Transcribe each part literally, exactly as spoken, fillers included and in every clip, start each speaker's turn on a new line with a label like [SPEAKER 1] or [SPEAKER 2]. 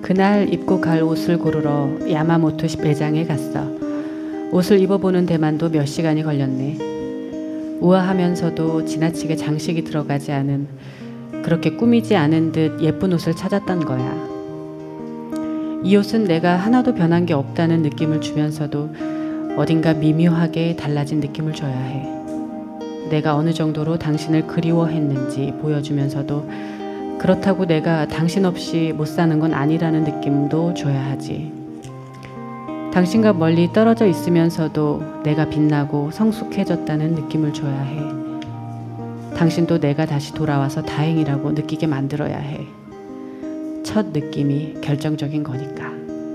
[SPEAKER 1] 그날 입고 갈 옷을 고르러 야마모토 매장에 갔어. 옷을 입어보는 데만도 몇 시간이 걸렸네. 우아하면서도 지나치게 장식이 들어가지 않은, 그렇게 꾸미지 않은 듯 예쁜 옷을 찾았던 거야. 이 옷은 내가 하나도 변한 게 없다는 느낌을 주면서도 어딘가 미묘하게 달라진 느낌을 줘야 해. 내가 어느 정도로 당신을 그리워했는지 보여주면서도 그렇다고 내가 당신 없이 못 사는 건 아니라는 느낌도 줘야 하지. 당신과 멀리 떨어져 있으면서도 내가 빛나고 성숙해졌다는 느낌을 줘야 해. 당신도 내가 다시 돌아와서 다행이라고 느끼게 만들어야 해. 첫 느낌이 결정적인 거니까.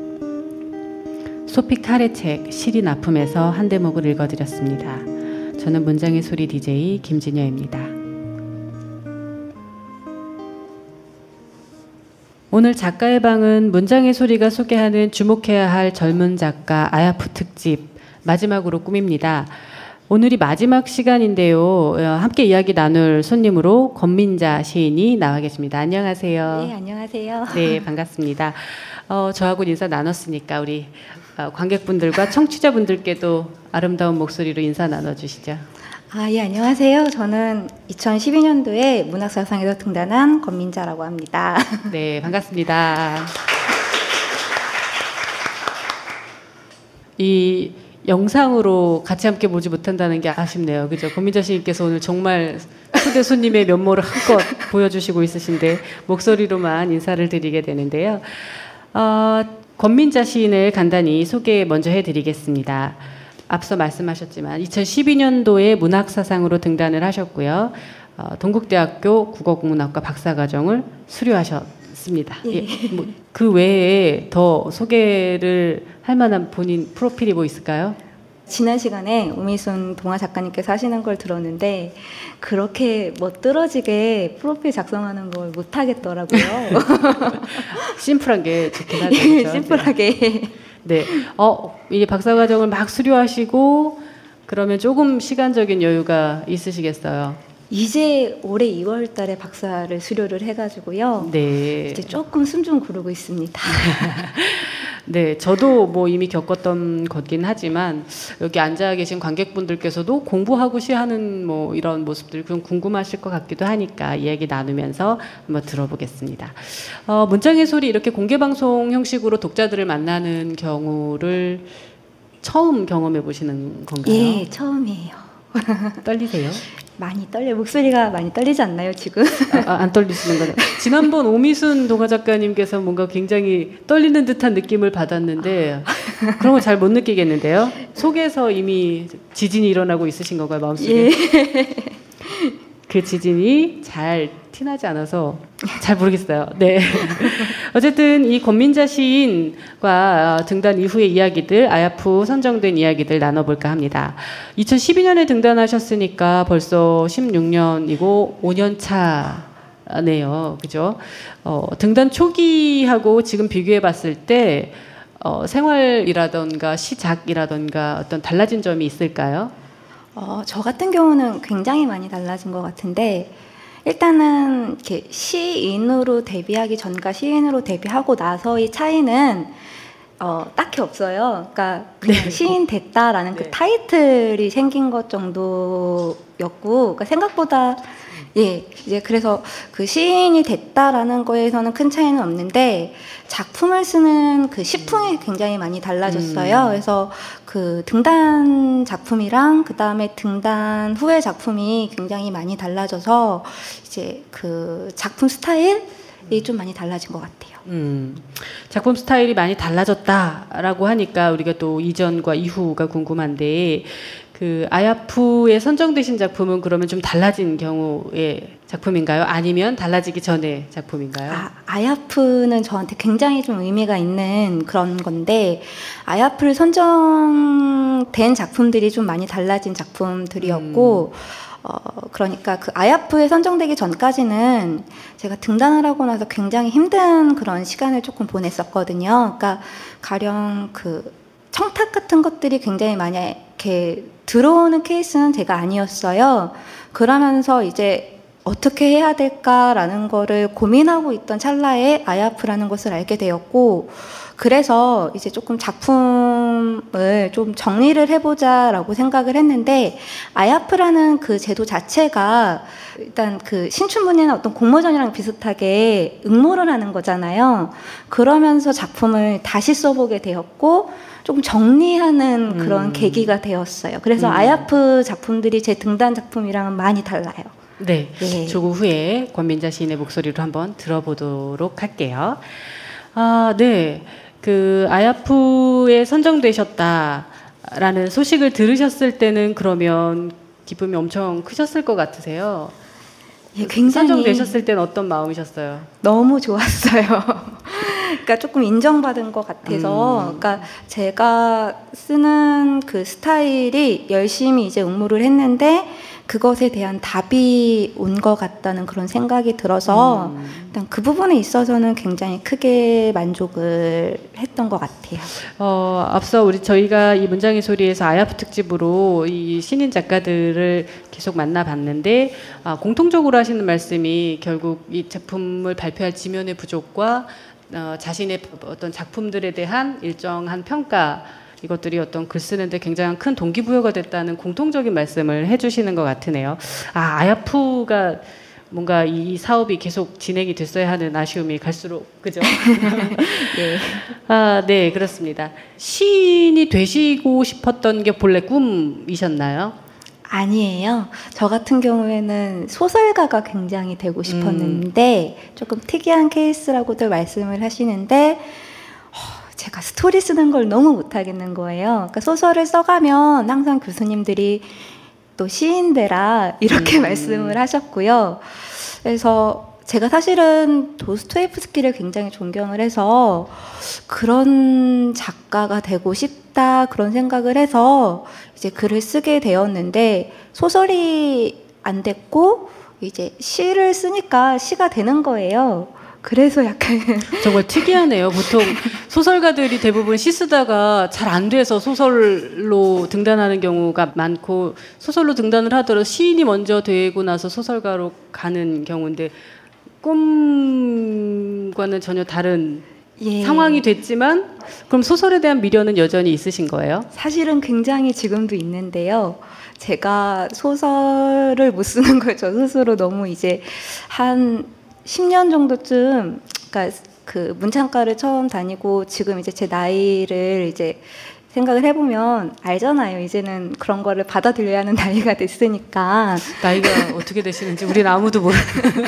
[SPEAKER 1] 소피 칼의 책 시린 아픔에서 한 대목을 읽어드렸습니다. 저는 문장의 소리 디제이 김진여입니다. 오늘 작가의 방은 문장의 소리가 소개하는 주목해야 할 젊은 작가 아야프 특집 마지막으로 꾸밉니다. 오늘이 마지막 시간인데요. 함께 이야기 나눌 손님으로 권민자 시인이 나와 계십니다. 안녕하세요.
[SPEAKER 2] 네, 안녕하세요.
[SPEAKER 1] 네, 반갑습니다. 어, 저하고 인사 나눴으니까 우리 어, 관객분들과 청취자분들께도 아름다운 목소리로 인사 나눠주시죠.
[SPEAKER 2] 아, 예, 안녕하세요. 저는 이천십이 년도에 문학사상에서 등단한 권민자라고 합니다.
[SPEAKER 1] 네, 반갑습니다. 이 영상으로 같이 함께 보지 못한다는 게 아쉽네요. 그죠? 권민자 시인께서 오늘 정말 초대 손님의 면모를 한껏 보여주시고 있으신데 목소리로만 인사를 드리게 되는데요. 어, 권민자 시인을 간단히 소개 먼저 해드리겠습니다. 앞서 말씀하셨지만 이천십이 년도에 문학사상으로 등단을 하셨고요. 어, 동국대학교 국어국문학과 박사과정을 수료하셨습니다.
[SPEAKER 2] 예.
[SPEAKER 1] 예, 뭐, 그 외에 더 소개를 할 만한 본인 프로필이 뭐 있을까요?
[SPEAKER 2] 지난 시간에 오미순 동화 작가님께서 하시는 걸 들었는데 그렇게 멋들어지게 프로필 작성하는 걸 못하겠더라고요.
[SPEAKER 1] 심플한 게 좋긴 하죠.
[SPEAKER 2] 예,
[SPEAKER 1] 그렇죠?
[SPEAKER 2] 심플하게.
[SPEAKER 1] 네. 어, 이 박사과정을 막 수료하시고 그러면 조금 시간적인 여유가 있으시겠어요?
[SPEAKER 2] 이제 올해 이월 달에 박사를 수료를 해가지고요.
[SPEAKER 1] 네.
[SPEAKER 2] 이제 조금 숨 좀 고르고 있습니다.
[SPEAKER 1] 네, 저도 뭐 이미 겪었던 거긴 하지만 여기 앉아 계신 관객분들께서도 공부하고시 하는 뭐 이런 모습들 좀 궁금하실 것 같기도 하니까 이야기 나누면서 한번 들어보겠습니다. 어, 문장의 소리 이렇게 공개 방송 형식으로 독자들을 만나는 경우를 처음 경험해 보시는 건가요?
[SPEAKER 2] 예, 처음이에요.
[SPEAKER 1] 떨리세요?
[SPEAKER 2] 많이 떨려. 목소리가 많이 떨리지 않나요, 지금?
[SPEAKER 1] 아, 안 떨리시는 거죠? 지난번 오미순 동화 작가님께서 뭔가 굉장히 떨리는 듯한 느낌을 받았는데 그런 걸 잘 못 느끼겠는데요? 속에서 이미 지진이 일어나고 있으신 건가요, 마음속에?
[SPEAKER 2] 예.
[SPEAKER 1] 그 지진이 잘 티나지 않아서 잘 모르겠어요. 네. 어쨌든 이 권민자 시인과 등단 이후의 이야기들, 아야프 선정된 이야기들 나눠볼까 합니다. 이천십이 년에 등단하셨으니까 벌써 십육 년이고 오 년 차네요. 그죠? 어, 등단 초기하고 지금 비교해 봤을 때 어, 생활이라던가 시작이라던가 어떤 달라진 점이 있을까요?
[SPEAKER 2] 어, 저 같은 경우는 굉장히 많이 달라진 것 같은데 일단은 이렇게 시인으로 데뷔하기 전과 시인으로 데뷔하고 나서의 차이는 어, 딱히 없어요. 그러니까 그냥
[SPEAKER 1] 네.
[SPEAKER 2] 시인 됐다라는
[SPEAKER 1] 네.
[SPEAKER 2] 그 타이틀이 생긴 것 정도였고, 그러니까 생각보다 예, 이제 그래서 그 시인이 됐다라는 거에서는 큰 차이는 없는데 작품을 쓰는 그 시풍이 굉장히 많이 달라졌어요.
[SPEAKER 1] 음.
[SPEAKER 2] 그래서 그 등단 작품이랑 그 다음에 등단 후의 작품이 굉장히 많이 달라져서 이제 그 작품 스타일이 좀 많이 달라진 것 같아요.
[SPEAKER 1] 음, 작품 스타일이 많이 달라졌다라고 하니까 우리가 또 이전과 이후가 궁금한데 그 아야프에 선정되신 작품은 그러면 좀 달라진 경우의 작품인가요? 아니면 달라지기 전의 작품인가요?
[SPEAKER 2] 아, 아야프는 저한테 굉장히 좀 의미가 있는 그런 건데 아야프를 선정된 작품들이 좀 많이 달라진 작품들이었고 음. 어, 그러니까 그 아야프에 선정되기 전까지는 제가 등단을 하고 나서 굉장히 힘든 그런 시간을 조금 보냈었거든요. 그러니까 가령 그 청탁 같은 것들이 굉장히 많이 이렇게 들어오는 케이스는 제가 아니었어요. 그러면서 이제 어떻게 해야 될까라는 거를 고민하고 있던 찰나에 아야프라는 것을 알게 되었고, 그래서 이제 조금 작품을 좀 정리를 해보자라고 생각을 했는데, 아야프라는 그 제도 자체가 일단 그 신춘문예나 어떤 공모전이랑 비슷하게 응모를 하는 거잖아요. 그러면서 작품을 다시 써보게 되었고 조금 정리하는 그런
[SPEAKER 1] 음.
[SPEAKER 2] 계기가 되었어요. 그래서
[SPEAKER 1] 음.
[SPEAKER 2] 아야프 작품들이 제 등단 작품이랑은 많이 달라요.
[SPEAKER 1] 네,
[SPEAKER 2] 네.
[SPEAKER 1] 조금 후에 권민자 시인의 목소리로 한번 들어보도록 할게요. 아, 네. 그 아야프에 선정되셨다라는 소식을 들으셨을 때는 그러면 기쁨이 엄청 크셨을 것 같으세요?
[SPEAKER 2] 예, 굉장히
[SPEAKER 1] 선정되셨을 때는 어떤 마음이셨어요?
[SPEAKER 2] 너무 좋았어요. 그러니까 조금 인정받은 것 같아서,
[SPEAKER 1] 음.
[SPEAKER 2] 그러니까 제가 쓰는 그 스타일이 열심히 이제 응모를 했는데 그것에 대한 답이 온 것 같다는 그런 생각이 들어서
[SPEAKER 1] 음.
[SPEAKER 2] 일단 그 부분에 있어서는 굉장히 크게 만족을 했던 것 같아요.
[SPEAKER 1] 어, 앞서 우리 저희가 이 문장의 소리에서 아야프 특집으로 이 신인 작가들을 계속 만나봤는데, 아, 공통적으로 하시는 말씀이 결국 이 작품을 발표할 지면의 부족과 어, 자신의 어떤 작품들에 대한 일정한 평가, 이것들이 어떤 글 쓰는데 굉장히 큰 동기부여가 됐다는 공통적인 말씀을 해주시는 것 같으네요. 아, 아야프가 뭔가 이 사업이 계속 진행이 됐어야 하는 아쉬움이 갈수록, 그죠?
[SPEAKER 2] 네.
[SPEAKER 1] 아, 네, 그렇습니다. 시인이 되시고 싶었던 게 본래 꿈이셨나요?
[SPEAKER 2] 아니에요. 저 같은 경우에는 소설가가 굉장히 되고 싶었는데 음. 조금 특이한 케이스라고들 말씀을 하시는데 제가 스토리 쓰는 걸 너무 못하겠는 거예요. 그러니까 소설을 써가면 항상 교수님들이 또 시인되라 이렇게 음. 말씀을 하셨고요. 그래서 제가 사실은 도스토옙스키를 굉장히 존경을 해서 그런 작가가 되고 싶다 그런 생각을 해서 이제 글을 쓰게 되었는데 소설이 안 됐고 이제 시를 쓰니까 시가 되는 거예요. 그래서 약간
[SPEAKER 1] 정말 특이하네요. 보통 소설가들이 대부분 시 쓰다가 잘 안 돼서 소설로 등단하는 경우가 많고, 소설로 등단을 하더라도 시인이 먼저 되고 나서 소설가로 가는 경우인데 꿈과는 전혀 다른 예. 상황이 됐지만, 그럼 소설에 대한 미련은 여전히 있으신 거예요?
[SPEAKER 2] 사실은 굉장히 지금도 있는데요. 제가 소설을 못 쓰는 걸 저 스스로 너무 이제 한 십 년 정도쯤, 그러니까 그 문창과를 처음 다니고 지금 이제 제 나이를 이제 생각을 해보면 알잖아요. 이제는 그런 거를 받아들여야 하는 나이가 됐으니까.
[SPEAKER 1] 나이가 어떻게 되시는지 우리는 아무도 모르.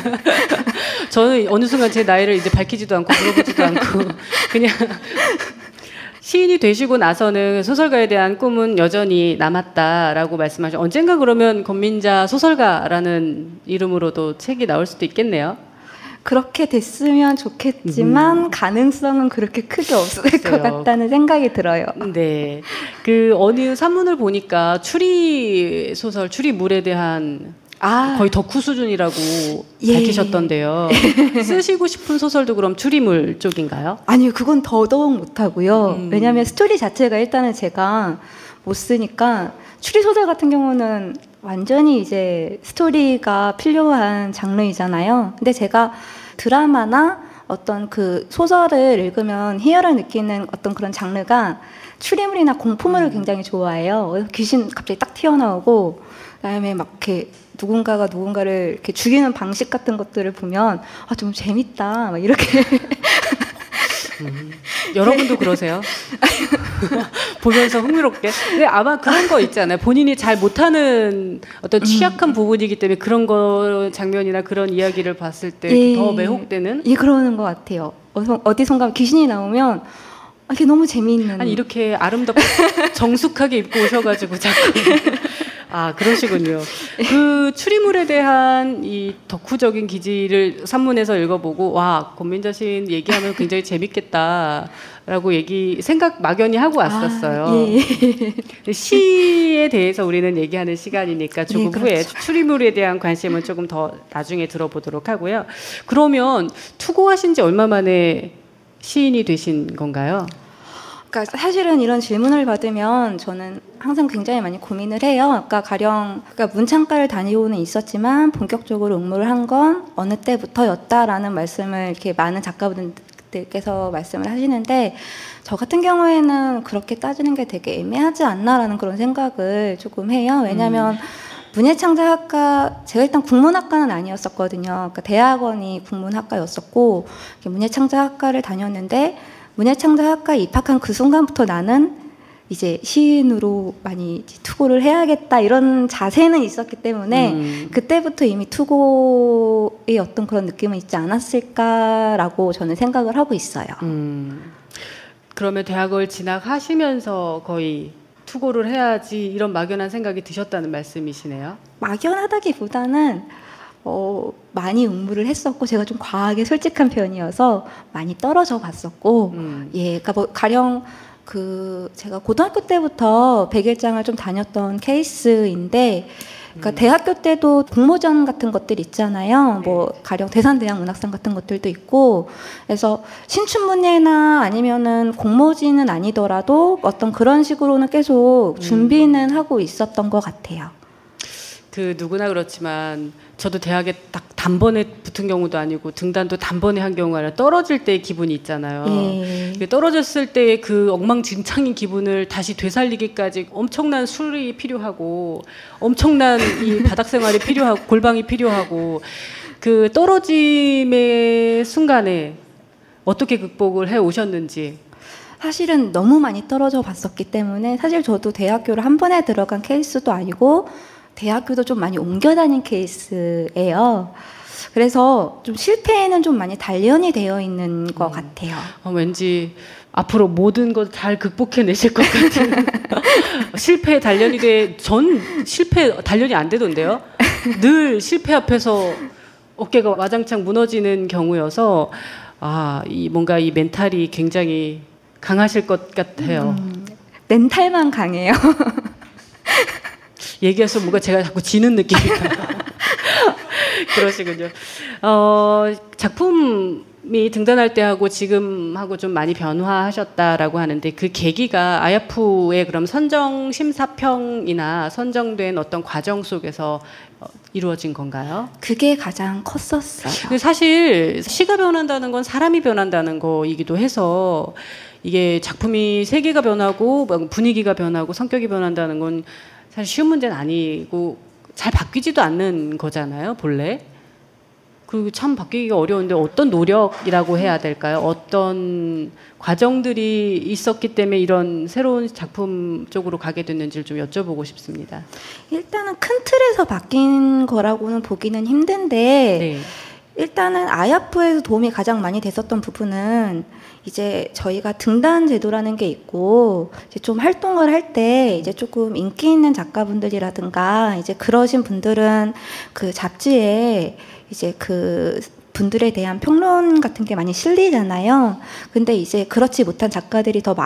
[SPEAKER 1] 저는 어느 순간 제 나이를 이제 밝히지도 않고 물어보지도 않고 그냥 시인이 되시고 나서는 소설가에 대한 꿈은 여전히 남았다라고 말씀하셨죠. 언젠가 그러면 권민자 소설가라는 이름으로도 책이 나올 수도 있겠네요.
[SPEAKER 2] 그렇게 됐으면 좋겠지만 음. 가능성은 그렇게 크게 없을 글쎄요. 것 같다는 생각이 들어요.
[SPEAKER 1] 네, 그 어느 산문을 보니까 추리 소설, 추리물에 대한 아. 거의 덕후 수준이라고 예. 밝히셨던데요. 쓰시고 싶은 소설도 그럼 추리물 쪽인가요?
[SPEAKER 2] 아니요, 그건 더더욱 못하고요. 음. 왜냐하면 스토리 자체가 일단은 제가 못 쓰니까 추리 소설 같은 경우는 완전히 이제 스토리가 필요한 장르이잖아요. 근데 제가 드라마나 어떤 그 소설을 읽으면 희열을 느끼는 어떤 그런 장르가 추리물이나 공포물을 음. 굉장히 좋아해요. 귀신 갑자기 딱 튀어나오고 그다음에 막 이렇게 누군가가 누군가를 이렇게 죽이는 방식 같은 것들을 보면 아, 좀 재밌다 막 이렇게
[SPEAKER 1] 음, 여러분도 그러세요? 보면서 흥미롭게. 근데 아마 그런 거 있잖아요. 본인이 잘 못하는 어떤 취약한 음. 부분이기 때문에 그런 거 장면이나 그런 이야기를 봤을 때 더 예. 매혹되는?
[SPEAKER 2] 예, 그러는 것 같아요. 어서, 어디선가 귀신이 나오면 아, 이게 너무 재미있는.
[SPEAKER 1] 아니 이렇게 아름답고 정숙하게 입고 오셔가지고 자꾸 아 그러시군요. 그 추리물에 대한 이 덕후적인 기질을 산문에서 읽어보고 와 권민자 시인 얘기하면 굉장히 재밌겠다라고 얘기 생각 막연히 하고 왔었어요. 아, 예. 시에 대해서 우리는 얘기하는 시간이니까 조금 예, 그렇죠. 후에 추리물에 대한 관심은 조금 더 나중에 들어보도록 하고요. 그러면 투고하신 지 얼마 만에 시인이 되신 건가요?
[SPEAKER 2] 그러니까 사실은 이런 질문을 받으면 저는 항상 굉장히 많이 고민을 해요. 그러니까 가령 그러니까 문창과를 다니고는 있었지만 본격적으로 응모를 한 건 어느 때부터였다라는 말씀을 이렇게 많은 작가분들께서 말씀을 하시는데 저 같은 경우에는 그렇게 따지는 게 되게 애매하지 않나라는 그런 생각을 조금 해요. 왜냐하면 음. 문예창작학과 제가 일단 국문학과는 아니었었거든요. 그러니까 대학원이 국문학과였었고 문예창작학과를 다녔는데 문예창작학과에 입학한 그 순간부터 나는 이제 시인으로 많이 투고를 해야겠다 이런 자세는 있었기 때문에 음. 그때부터 이미 투고의 어떤 그런 느낌은 있지 않았을까라고 저는 생각을 하고 있어요. 음.
[SPEAKER 1] 그러면 대학을 진학하시면서 거의 투고를 해야지 이런 막연한 생각이 드셨다는 말씀이시네요.
[SPEAKER 2] 막연하다기보다는 어, 많이 응모를 했었고 제가 좀 과하게 솔직한 편이어서 많이 떨어져 봤었고 음. 예, 그러니까 뭐 가령 그 제가 고등학교 때부터 백일장을 좀 다녔던 케이스인데 그러니까 음. 대학교 때도 공모전 같은 것들 있잖아요. 네. 뭐 가령 대산대학 문학상 같은 것들도 있고 그래서 신춘문예나 아니면은 공모지는 아니더라도 어떤 그런 식으로는 계속 준비는 음. 하고 있었던 것 같아요.
[SPEAKER 1] 그 누구나 그렇지만 저도 대학에 딱 단번에 붙은 경우도 아니고 등단도 단번에 한 경우가 아니라 떨어질 때의 기분이 있잖아요. 예. 떨어졌을 때의 그 엉망진창인 기분을 다시 되살리기까지 엄청난 술이 필요하고 엄청난 이 바닥 생활이 필요하고 골방이 필요하고 그 떨어짐의 순간에 어떻게 극복을 해 오셨는지.
[SPEAKER 2] 사실은 너무 많이 떨어져 봤었기 때문에 사실 저도 대학교를 한 번에 들어간 케이스도 아니고 대학교도 좀 많이 옮겨 다닌 케이스예요. 그래서 좀 실패에는 좀 많이 단련이 되어 있는 것 음. 같아요.
[SPEAKER 1] 어, 왠지 앞으로 모든 것 잘 극복해내실 것 같은 실패에 단련이 돼. 전 실패 단련이 안 되던데요. 늘 실패 앞에서 어깨가 와장창 무너지는 경우여서 아, 이 뭔가 이 멘탈이 굉장히 강하실 것 같아요. 음,
[SPEAKER 2] 멘탈만 강해요.
[SPEAKER 1] 얘기해서 뭔가 제가 자꾸 지는 느낌이 그러시군요. 어, 작품이 등단할 때하고 지금하고 좀 많이 변화하셨다라고 하는데 그 계기가 아야프의 그럼 선정 심사평이나 선정된 어떤 과정 속에서 이루어진 건가요?
[SPEAKER 2] 그게 가장 컸었어요.
[SPEAKER 1] 근데 사실 시가 변한다는 건 사람이 변한다는 거이기도 해서 이게 작품이 세계가 변하고 분위기가 변하고 성격이 변한다는 건 사실 쉬운 문제는 아니고 잘 바뀌지도 않는 거잖아요, 본래. 그 참 바뀌기가 어려운데 어떤 노력이라고 해야 될까요? 어떤 과정들이 있었기 때문에 이런 새로운 작품 쪽으로 가게 됐는지를 좀 여쭤보고 싶습니다.
[SPEAKER 2] 일단은 큰 틀에서 바뀐 거라고는 보기는 힘든데 네. 일단은 아야프에서 도움이 가장 많이 됐었던 부분은 이제 저희가 등단 제도라는 게 있고 이제 좀 활동을 할 때 이제 조금 인기 있는 작가분들이라든가 이제 그러신 분들은 그 잡지에 이제 그 분들에 대한 평론 같은 게 많이 실리잖아요. 근데 이제 그렇지 못한 작가들이 더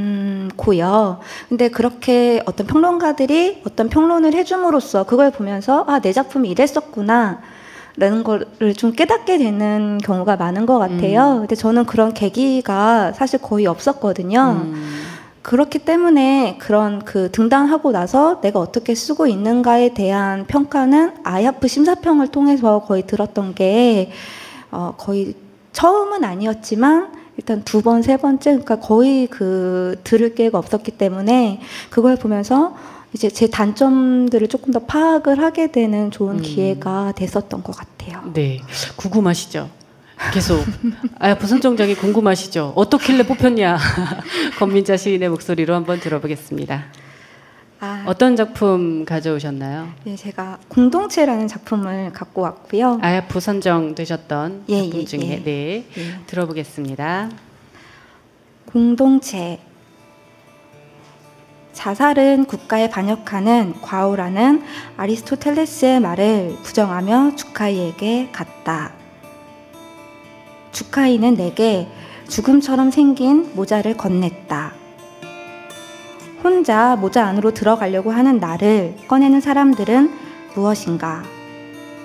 [SPEAKER 2] 많고요. 근데 그렇게 어떤 평론가들이 어떤 평론을 해줌으로써 그걸 보면서 아, 내 작품이 이랬었구나 라는 거를 좀 깨닫게 되는 경우가 많은 것 같아요. 음. 근데 저는 그런 계기가 사실 거의 없었거든요. 음. 그렇기 때문에 그런 그 등단하고 나서 내가 어떻게 쓰고 있는가에 대한 평가는 아야프 심사평을 통해서 거의 들었던 게 어, 거의 처음은 아니었지만 일단 두 번, 세 번째, 그러니까 거의 그 들을 기회가 없었기 때문에 그걸 보면서 이제 제 단점들을 조금 더 파악을 하게 되는 좋은 음. 기회가 됐었던 것 같아요.
[SPEAKER 1] 네, 궁금하시죠? 계속 아야프 선정장이 궁금하시죠? 어떻길래 뽑혔냐? 권민자 시인의 목소리로 한번 들어보겠습니다. 아, 어떤 작품 가져오셨나요?
[SPEAKER 2] 네, 제가 공동체라는 작품을 갖고 왔고요.
[SPEAKER 1] 아야프 선정되셨던
[SPEAKER 2] 예,
[SPEAKER 1] 작품
[SPEAKER 2] 예,
[SPEAKER 1] 중에
[SPEAKER 2] 예.
[SPEAKER 1] 네,
[SPEAKER 2] 예.
[SPEAKER 1] 들어보겠습니다.
[SPEAKER 2] 공동체. 자살은 국가에 반역하는 과오라는 아리스토텔레스의 말을 부정하며 주카이에게 갔다. 주카이는 내게 죽음처럼 생긴 모자를 건넸다. 혼자 모자 안으로 들어가려고 하는 나를 꺼내는 사람들은 무엇인가?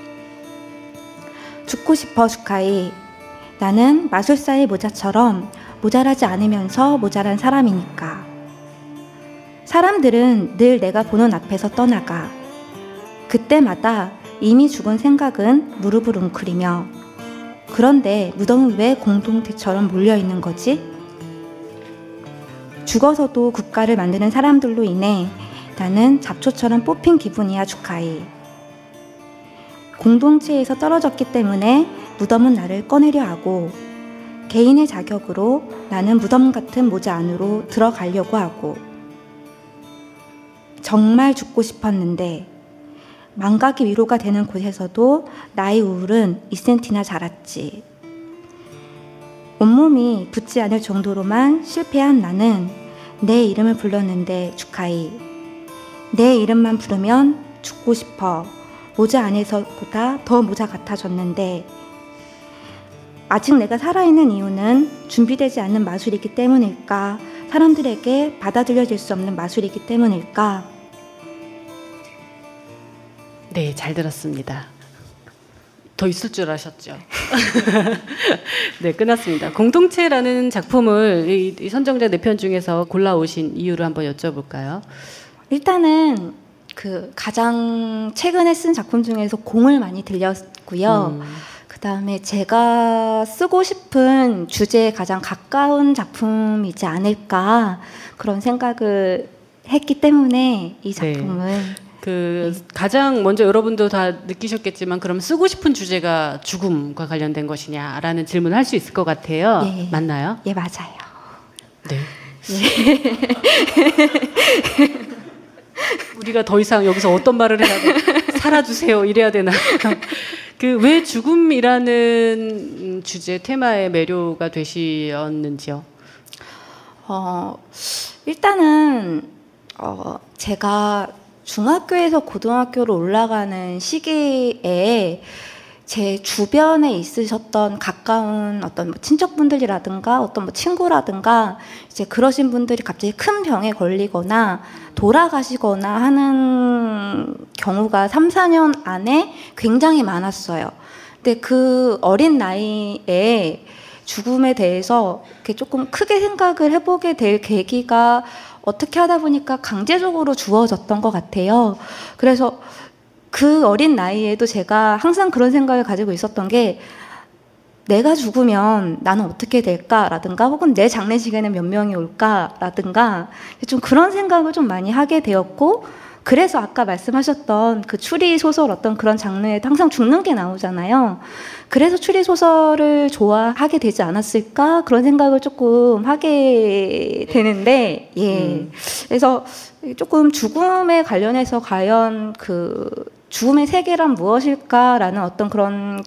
[SPEAKER 2] 죽고 싶어, 주카이. 나는 마술사의 모자처럼 모자라지 않으면서 모자란 사람이니까. 사람들은 늘 내가 보는 앞에서 떠나가. 그때마다 이미 죽은 생각은 무릎을 웅크리며 그런데 무덤은 왜 공동체처럼 몰려있는 거지? 죽어서도 국가를 만드는 사람들로 인해 나는 잡초처럼 뽑힌 기분이야 주카이. 공동체에서 떨어졌기 때문에 무덤은 나를 꺼내려 하고 개인의 자격으로 나는 무덤 같은 모자 안으로 들어가려고 하고 정말 죽고 싶었는데 망각이 위로가 되는 곳에서도 나의 우울은 이 센티나 자랐지. 온몸이 붓지 않을 정도로만 실패한 나는 내 이름을 불렀는데 주카이. 내 이름만 부르면 죽고 싶어. 모자 안에서보다 더 모자 같아졌는데 아직 내가 살아있는 이유는 준비되지 않는 마술이기 때문일까? 사람들에게 받아들여질 수 없는 마술이기 때문일까?
[SPEAKER 1] 네, 잘 들었습니다. 더 있을 줄 아셨죠? 네, 끝났습니다. 공동체라는 작품을 이, 이 선정자 네 편 중에서 골라오신 이유를 한번 여쭤볼까요?
[SPEAKER 2] 일단은 그 가장 최근에 쓴 작품 중에서 공을 많이 들렸고요. 음. 그 다음에 제가 쓰고 싶은 주제에 가장 가까운 작품이지 않을까 그런 생각을 했기 때문에 이 작품을
[SPEAKER 1] 네. 그 네. 가장 먼저 여러분도 다 느끼셨겠지만 그럼 쓰고 싶은 주제가 죽음과 관련된 것이냐라는 질문을 할 수 있을 것 같아요. 예. 맞나요?
[SPEAKER 2] 예, 맞아요.
[SPEAKER 1] 네. 예. 우리가 더 이상 여기서 어떤 말을 해야 돼? 살아주세요 이래야 되나? 그 왜 죽음이라는 주제 테마의 매료가 되셨는지요?
[SPEAKER 2] 어, 일단은 어, 제가 중학교에서 고등학교로 올라가는 시기에 제 주변에 있으셨던 가까운 어떤 뭐 친척분들이라든가 어떤 뭐 친구라든가 이제 그러신 분들이 갑자기 큰 병에 걸리거나 돌아가시거나 하는 경우가 삼, 사 년 안에 굉장히 많았어요. 근데 그 어린 나이에 죽음에 대해서 이렇게 조금 크게 생각을 해보게 될 계기가 어떻게 하다 보니까 강제적으로 주어졌던 것 같아요. 그래서 그 어린 나이에도 제가 항상 그런 생각을 가지고 있었던 게 내가 죽으면 나는 어떻게 될까라든가 혹은 내 장례식에는 몇 명이 올까라든가 좀 그런 생각을 좀 많이 하게 되었고 그래서 아까 말씀하셨던 그 추리소설 어떤 그런 장르에 항상 죽는 게 나오잖아요. 그래서 추리소설을 좋아하게 되지 않았을까 그런 생각을 조금 하게 되는데 예. 음. 그래서 조금 죽음에 관련해서 과연 그 죽음의 세계란 무엇일까라는 어떤 그런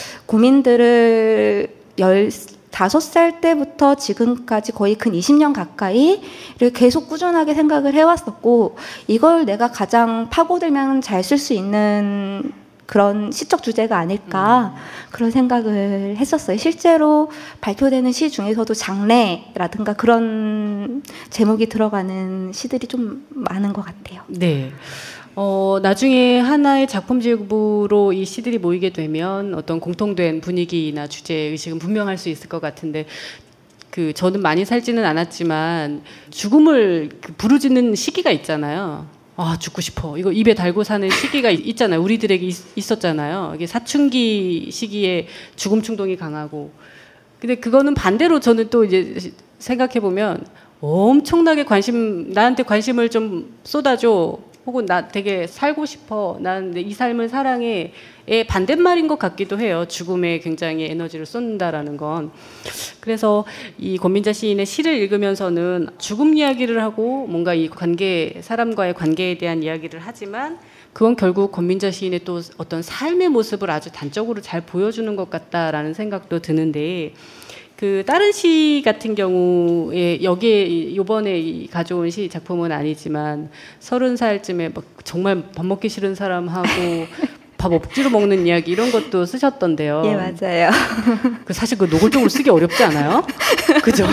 [SPEAKER 2] 고민들을 열다섯 살 때부터 지금까지 거의 근 이십 년 가까이를 계속 꾸준하게 생각을 해왔었고 이걸 내가 가장 파고들면 잘 쓸 수 있는 그런 시적 주제가 아닐까 음. 그런 생각을 했었어요. 실제로 발표되는 시 중에서도 장례라든가 그런 제목이 들어가는 시들이 좀 많은 것 같아요.
[SPEAKER 1] 네. 어, 나중에 하나의 작품집으로 이 시들이 모이게 되면 어떤 공통된 분위기나 주제의식은 분명할 수 있을 것 같은데 그 저는 많이 살지는 않았지만 죽음을 그 부르짖는 시기가 있잖아요. 아, 죽고 싶어. 이거 입에 달고 사는 시기가 있잖아요. 우리들에게 있, 있었잖아요. 이게 사춘기 시기에 죽음 충동이 강하고. 근데 그거는 반대로 저는 또 이제 생각해보면 엄청나게 관심, 나한테 관심을 좀 쏟아줘. 혹은 나 되게 살고 싶어. 난 이 삶을 사랑해. 의 반대말인 것 같기도 해요. 죽음에 굉장히 에너지를 쏟는다라는 건. 그래서 이 권민자 시인의 시를 읽으면서는 죽음 이야기를 하고 뭔가 이 관계, 사람과의 관계에 대한 이야기를 하지만 그건 결국 권민자 시인의 또 어떤 삶의 모습을 아주 단적으로 잘 보여주는 것 같다라는 생각도 드는데 그 다른 시 같은 경우에 여기에 이번에 가져온 시 작품은 아니지만 서른 살쯤에 막 정말 밥 먹기 싫은 사람하고 밥 억지로 먹는 이야기 이런 것도 쓰셨던데요.
[SPEAKER 2] 예, 맞아요.
[SPEAKER 1] 그 사실 그 노골적으로 쓰기 어렵지 않아요? 그죠?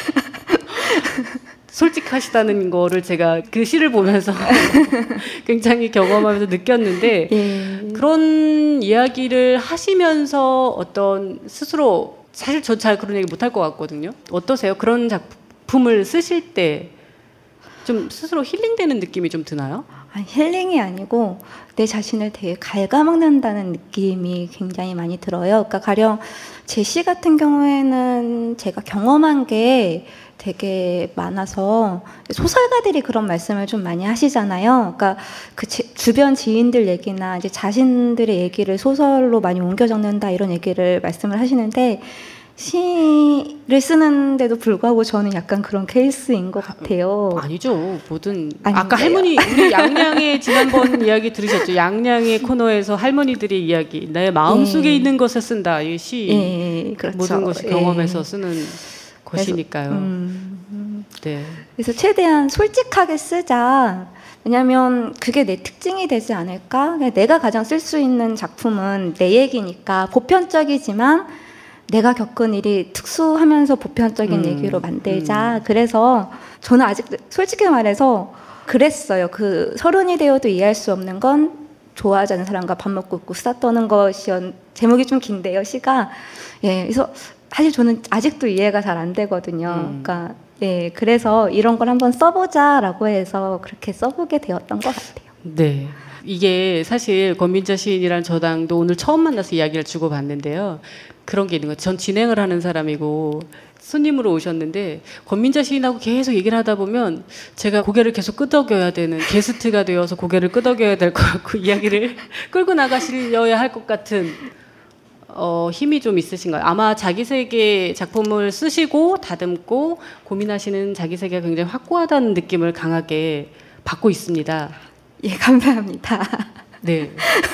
[SPEAKER 1] 솔직하시다는 거를 제가 그 시를 보면서 굉장히 경험하면서 느꼈는데 예. 그런 이야기를 하시면서 어떤 스스로 사실 저 잘 그런 얘기 못할 것 같거든요. 어떠세요? 그런 작품을 쓰실 때 좀 스스로 힐링되는 느낌이 좀 드나요?
[SPEAKER 2] 아니, 힐링이 아니고 내 자신을 되게 갉아먹는다는 느낌이 굉장히 많이 들어요. 그러니까 가령 제 시 같은 경우에는 제가 경험한 게 되게 많아서 소설가들이 그런 말씀을 좀 많이 하시잖아요. 그러니까 그 지, 주변 지인들 얘기나 이제 자신들의 얘기를 소설로 많이 옮겨 적는다 이런 얘기를 말씀을 하시는데 시를 쓰는데도 불구하고 저는 약간 그런 케이스인 것 같아요.
[SPEAKER 1] 아니죠. 뭐든
[SPEAKER 2] 아닌데요.
[SPEAKER 1] 아까 할머니 우리 양양의 지난번 이야기 들으셨죠? 양양의 코너에서 할머니들의 이야기 내 마음속에
[SPEAKER 2] 예.
[SPEAKER 1] 있는 것을 쓴다. 이 시
[SPEAKER 2] 예, 그렇죠.
[SPEAKER 1] 모든 것이
[SPEAKER 2] 예.
[SPEAKER 1] 경험에서 쓰는 것이니까요.
[SPEAKER 2] 그래서, 음,
[SPEAKER 1] 네.
[SPEAKER 2] 그래서 최대한 솔직하게 쓰자. 왜냐하면 그게 내 특징이 되지 않을까? 내가 가장 쓸 수 있는 작품은 내 얘기니까 보편적이지만 내가 겪은 일이 특수하면서 보편적인
[SPEAKER 1] 음,
[SPEAKER 2] 얘기로 만들자.
[SPEAKER 1] 음.
[SPEAKER 2] 그래서 저는 아직 솔직히 말해서 그랬어요. 그 서른이 되어도 이해할 수 없는 건 좋아하지 않는 사람과 밥 먹고 웃고 수다 떠는 것이었. 제목이 좀 긴데요, 시가. 예, 그래서 사실 저는 아직도 이해가 잘 안 되거든요.
[SPEAKER 1] 음.
[SPEAKER 2] 그러니까 예, 그래서 이런 걸 한번 써보자라고 해서 그렇게 써보게 되었던 것 같아요.
[SPEAKER 1] 네. 이게 사실 권민자 시인이란 저당도 오늘 처음 만나서 이야기를 주고받는데요. 그런 게 있는 거예요. 전 진행을 하는 사람이고 손님으로 오셨는데 권민자 시인하고 계속 얘기를 하다 보면 제가 고개를 계속 끄덕여야 되는 게스트가 되어서 고개를 끄덕여야 될 것 같고 이야기를 끌고 나가시려야 할 것 같은 어, 힘이 좀 있으신가요? 아마 자기 세계 작품을 쓰시고 다듬고 고민하시는 자기 세계가 굉장히 확고하다는 느낌을 강하게 받고 있습니다.
[SPEAKER 2] 예, 감사합니다.
[SPEAKER 1] 네.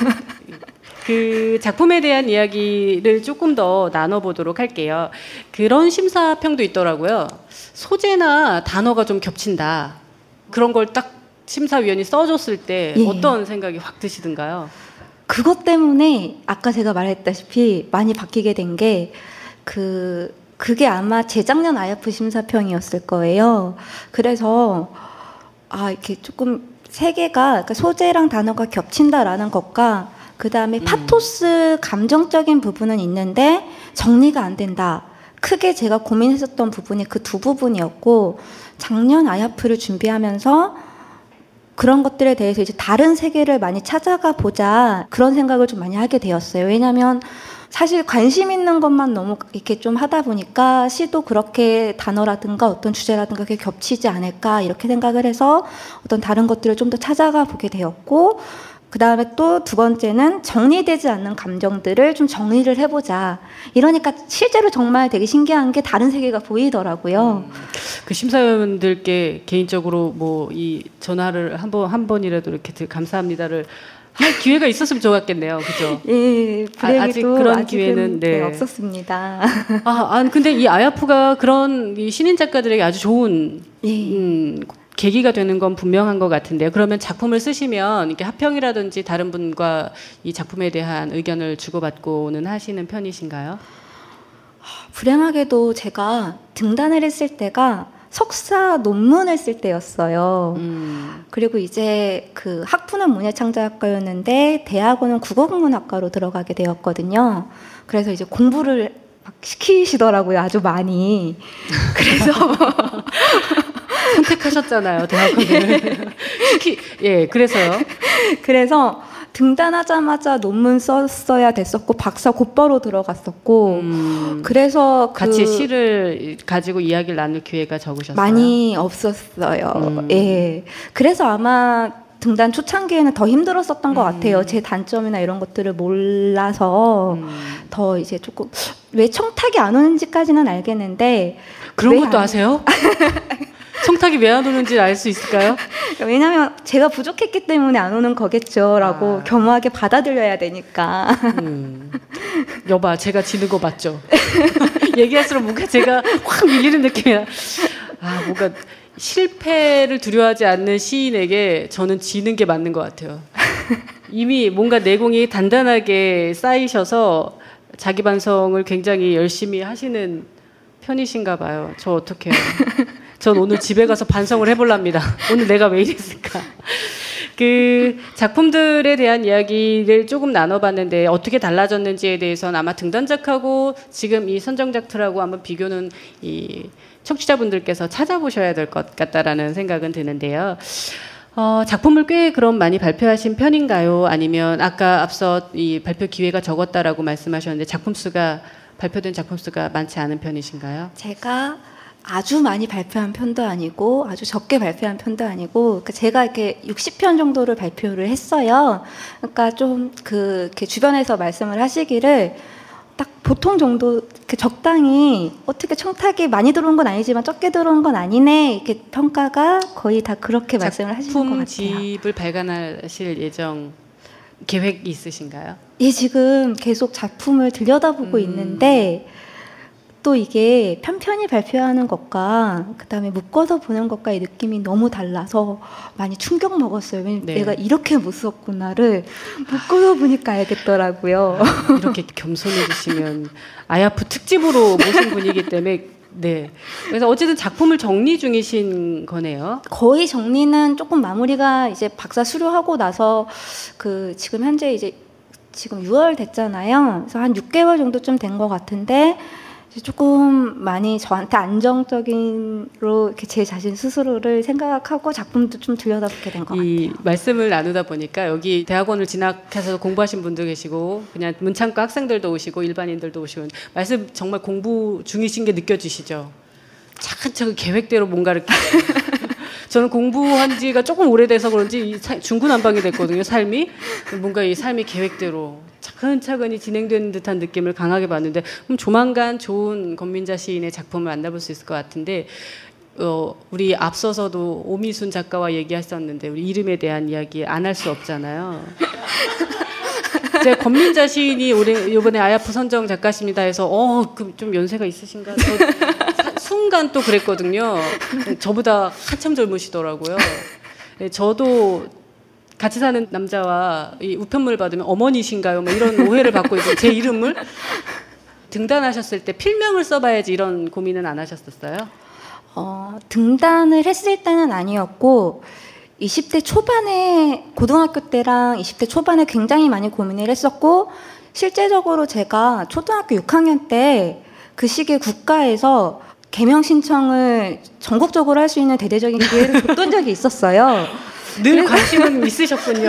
[SPEAKER 1] 그 작품에 대한 이야기를 조금 더 나눠보도록 할게요. 그런 심사평도 있더라고요. 소재나 단어가 좀 겹친다. 그런 걸 딱 심사위원이 써줬을 때
[SPEAKER 2] 예.
[SPEAKER 1] 어떤 생각이 확 드시던가요?
[SPEAKER 2] 그것 때문에 아까 제가 말했다시피 많이 바뀌게 된 게 그 그게 아마 재작년 아이에프 심사평이었을 거예요. 그래서 아 이렇게 조금 세 개가 그러니까 소재랑 단어가 겹친다라는 것과 그 다음에
[SPEAKER 1] 음.
[SPEAKER 2] 파토스 감정적인 부분은 있는데 정리가 안 된다. 크게 제가 고민했었던 부분이 그 두 부분이었고 작년 아이에프를 준비하면서 그런 것들에 대해서 이제 다른 세계를 많이 찾아가 보자 그런 생각을 좀 많이 하게 되었어요. 왜냐하면 사실 관심 있는 것만 너무 이렇게 좀 하다 보니까 시도 그렇게 단어라든가 어떤 주제라든가 그게 겹치지 않을까 이렇게 생각을 해서 어떤 다른 것들을 좀 더 찾아가 보게 되었고 그 다음에 또 두 번째는 정리되지 않는 감정들을 좀 정리를 해보자. 이러니까 실제로 정말 되게 신기한 게 다른 세계가 보이더라고요.
[SPEAKER 1] 음, 그 심사위원들께 개인적으로 뭐 이 전화를 한 번 한 번이라도 이렇게 감사합니다를 할 기회가 있었으면 좋았겠네요, 그죠?
[SPEAKER 2] 예,
[SPEAKER 1] 아, 아직 그런 기회는 네.
[SPEAKER 2] 네, 없었습니다.
[SPEAKER 1] 아, 아, 근데 이 아이에프가 그런 이 신인 작가들에게 아주 좋은
[SPEAKER 2] 예.
[SPEAKER 1] 음, 계기가 되는 건 분명한 것 같은데요. 그러면 작품을 쓰시면 이렇게 합평이라든지 다른 분과 이 작품에 대한 의견을 주고받고는 하시는 편이신가요?
[SPEAKER 2] 불행하게도 제가 등단을 했을 때가 석사 논문을 쓸 때였어요.
[SPEAKER 1] 음.
[SPEAKER 2] 그리고 이제 그 학부는 문예창작학과였는데 대학원은 국어국문학과로 들어가게 되었거든요. 그래서 이제 공부를 막 시키시더라고요. 아주 많이. 그래서
[SPEAKER 1] 선택하셨잖아요, 대학원을. 특히 예, 그래서요.
[SPEAKER 2] 그래서 등단하자마자 논문 썼어야 됐었고 박사 곧바로 들어갔었고
[SPEAKER 1] 음,
[SPEAKER 2] 그래서 그
[SPEAKER 1] 같이 시를 가지고 이야기를 나눌 기회가 적으셨어요?
[SPEAKER 2] 많이 없었어요.
[SPEAKER 1] 음.
[SPEAKER 2] 예. 그래서 아마 등단 초창기에는 더 힘들었었던
[SPEAKER 1] 음.
[SPEAKER 2] 것 같아요. 제 단점이나 이런 것들을 몰라서
[SPEAKER 1] 음.
[SPEAKER 2] 더 이제 조금 왜 청탁이 안 오는지까지는 알겠는데
[SPEAKER 1] 그런
[SPEAKER 2] 왜
[SPEAKER 1] 것도
[SPEAKER 2] 안-
[SPEAKER 1] 아세요? 청탁이 왜 안 오는지 알 수 있을까요?
[SPEAKER 2] 왜냐하면 제가 부족했기 때문에 안 오는 거겠죠라고
[SPEAKER 1] 아.
[SPEAKER 2] 겸허하게 받아들여야 되니까.
[SPEAKER 1] 음. 여봐, 제가 지는 거 맞죠? 얘기할수록 뭔가 제가 확 밀리는 느낌이야. 아, 뭔가 실패를 두려워하지 않는 시인에게 저는 지는 게 맞는 것 같아요. 이미 뭔가 내공이 단단하게 쌓이셔서 자기 반성을 굉장히 열심히 하시는 편이신가 봐요. 저 어떡해요. 전 오늘 집에 가서 반성을 해볼랍니다. 오늘 내가 왜 이랬을까. 그 작품들에 대한 이야기를 조금 나눠봤는데 어떻게 달라졌는지에 대해서는 아마 등단작하고 지금 이 선정작들하고 한번 비교는 이 청취자분들께서 찾아보셔야 될 것 같다라는 생각은 드는데요. 어, 작품을 꽤 그럼 많이 발표하신 편인가요? 아니면 아까 앞서 이 발표 기회가 적었다라고 말씀하셨는데 작품 수가 발표된 작품 수가 많지 않은 편이신가요?
[SPEAKER 2] 제가 아주 많이 발표한 편도 아니고 아주 적게 발표한 편도 아니고 그러니까 제가 이렇게 육십 편 정도를 발표를 했어요. 그러니까 좀 그 이렇게 주변에서 말씀을 하시기를 딱 보통 정도 이렇게 적당히 어떻게 청탁이 많이 들어온 건 아니지만 적게 들어온 건 아니네 이렇게 평가가 거의 다 그렇게 말씀을 하시는 것 같아요.
[SPEAKER 1] 작품집을 발간하실 예정 계획이 있으신가요?
[SPEAKER 2] 예, 지금 계속 작품을 들여다보고
[SPEAKER 1] 음.
[SPEAKER 2] 있는데 또 이게 편편히 발표하는 것과 그다음에 묶어서 보는 것과의 느낌이 너무 달라서 많이 충격 먹었어요. 왜냐면
[SPEAKER 1] 네.
[SPEAKER 2] 내가 이렇게 못 썼구나를 묶어서 보니까 알겠더라고요.
[SPEAKER 1] 아, 이렇게 겸손해 주시면 아야프 특집으로 모신 분이기 때문에 네. 그래서 어쨌든 작품을 정리 중이신 거네요.
[SPEAKER 2] 거의 정리는 조금 마무리가 이제 박사 수료하고 나서 그 지금 현재 이제 지금 유월 됐잖아요. 그래서 한 육 개월 정도쯤 된 것 같은데 조금 많이 저한테 안정적인로 이렇게 제 자신 스스로를 생각하고 작품도 좀 들여다보게 된 것 같아요.
[SPEAKER 1] 이 말씀을 나누다 보니까 여기 대학원을 진학해서 공부하신 분도 계시고 그냥 문창과 학생들도 오시고 일반인들도 오시고 말씀 정말 공부 중이신 게 느껴지시죠? 차근차근 계획대로 뭔가를 저는 공부한 지가 조금 오래돼서 그런지 이 사, 중구난방이 됐거든요. 삶이 뭔가 이 삶이 계획대로 차근차근히 진행되는 듯한 느낌을 강하게 받는데 그럼 조만간 좋은 권민자 시인의 작품을 만나볼 수 있을 것 같은데 어, 우리 앞서서도 오미순 작가와 얘기하셨는데 우리 이름에 대한 이야기 안 할 수 없잖아요. 제가 권민자 시인이 올해 이번에 아야프 선정 작가십니다 해서 어, 그 좀 연세가 있으신가? 저 사, 순간 또 그랬거든요. 저보다 한참 젊으시더라고요. 네, 저도 같이 사는 남자와 이 우편물 받으면 어머니신가요? 뭐 이런 오해를 받고 있어요. 제 이름을 등단하셨을 때 필명을 써봐야지 이런 고민은 안 하셨었어요?
[SPEAKER 2] 어, 등단을 했을 때는 아니었고 이십 대 초반에 고등학교 때랑 이십 대 초반에 굉장히 많이 고민을 했었고 실제적으로 제가 초등학교 육 학년 때 그 시기에 국가에서 개명 신청을 전국적으로 할 수 있는 대대적인 기회를 줬던 적이 있었어요.
[SPEAKER 1] 늘 관심은 있으셨군요.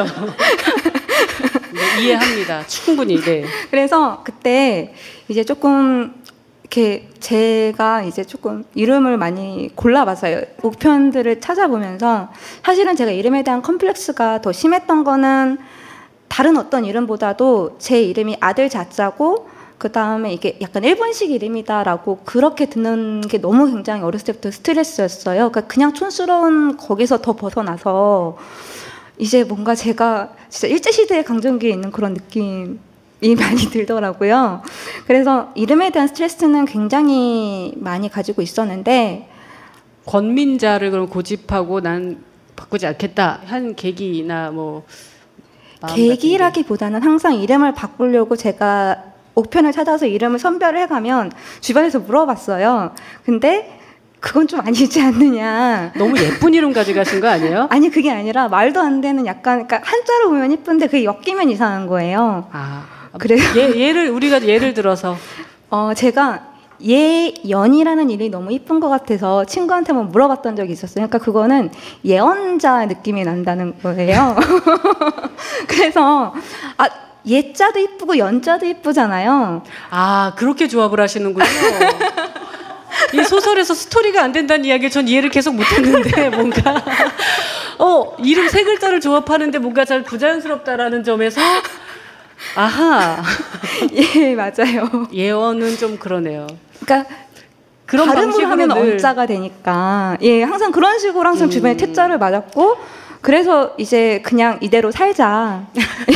[SPEAKER 1] 네, 이해합니다. 충분히. 네.
[SPEAKER 2] 그래서 그때 이제 조금 이렇게 제가 이제 조금 이름을 많이 골라봤어요. 우편들을 찾아보면서 사실은 제가 이름에 대한 컴플렉스가 더 심했던 거는 다른 어떤 이름보다도 제 이름이 아들 자자고 그 다음에 이게 약간 일본식 이름이다라고 그렇게 듣는 게 너무 굉장히 어렸을 때부터 스트레스였어요. 그러니까 그냥 촌스러운 거기서 더 벗어나서 이제 뭔가 제가 진짜 일제시대의 강점기에 있는 그런 느낌이 많이 들더라고요. 그래서 이름에 대한 스트레스는 굉장히 많이 가지고 있었는데
[SPEAKER 1] 권민자를 그럼 고집하고 난 바꾸지 않겠다 한 계기나 뭐
[SPEAKER 2] 계기라기보다는 항상 이름을 바꾸려고 제가 옥편을 찾아서 이름을 선별을 해가면 주변에서 물어봤어요. 근데 그건 좀 아니지 않느냐.
[SPEAKER 1] 너무 예쁜 이름 가져가신 거 아니에요?
[SPEAKER 2] 아니 그게 아니라 말도 안 되는 약간 그러니까 한자로 보면 이쁜데 그게 엮이면 이상한 거예요.
[SPEAKER 1] 아,
[SPEAKER 2] 그래요.
[SPEAKER 1] 예, 예를 우리가 예를 들어서
[SPEAKER 2] 어 제가 예연이라는 이름이 너무 이쁜 것 같아서 친구한테 한번 물어봤던 적이 있었어요. 그러니까 그거는 예언자 느낌이 난다는 거예요. 그래서 아 예자도 이쁘고 연자도 이쁘잖아요.
[SPEAKER 1] 아 그렇게 조합을 하시는군요. 이 소설에서 스토리가 안 된다는 이야기를 전 이해를 계속 못했는데 뭔가 어 이름 세 글자를 조합하는데 뭔가 잘 부자연스럽다라는 점에서 아하
[SPEAKER 2] 예 맞아요.
[SPEAKER 1] 예언은 좀 그러네요.
[SPEAKER 2] 그러니까
[SPEAKER 1] 그런
[SPEAKER 2] 발음을 하면
[SPEAKER 1] 늘...
[SPEAKER 2] 언자가 되니까 예 항상 그런 식으로 항상 음... 주변에 태자를 맞았고 그래서 이제 그냥 이대로 살자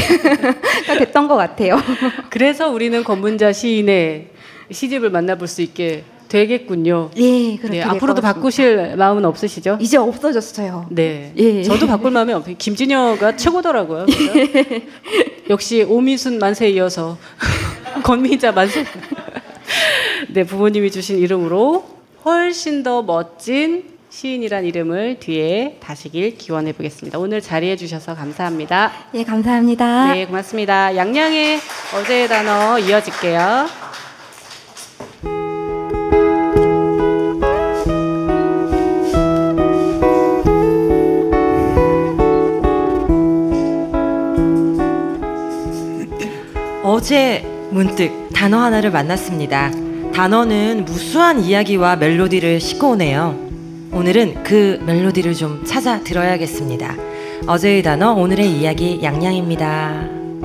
[SPEAKER 2] 됐던 것 같아요.
[SPEAKER 1] 그래서 우리는 권문자 시인의 시집을 만나볼 수 있게 되겠군요.
[SPEAKER 2] 예, 그렇게
[SPEAKER 1] 네, 앞으로도 바꾸실 마음은 없으시죠?
[SPEAKER 2] 이제 없어졌어요.
[SPEAKER 1] 네,
[SPEAKER 2] 예.
[SPEAKER 1] 저도 바꿀 마음이 없어요. 김진여가 최고더라고요. 예. 역시 오미순 만세에 이어서 권미자 만세. 네, 부모님이 주신 이름으로 훨씬 더 멋진 시인이란 이름을 뒤에 다시길 기원해 보겠습니다. 오늘 자리해 주셔서 감사합니다.
[SPEAKER 2] 예, 감사합니다.
[SPEAKER 1] 네, 고맙습니다. 양양의 어제의 단어 이어질게요.
[SPEAKER 3] 어제 문득 단어 하나를 만났습니다. 단어는 무수한 이야기와 멜로디를 싣고 오네요. 오늘은 그 멜로디를 좀 찾아 들어야겠습니다. 어제의 단어, 오늘의 이야기 양양입니다.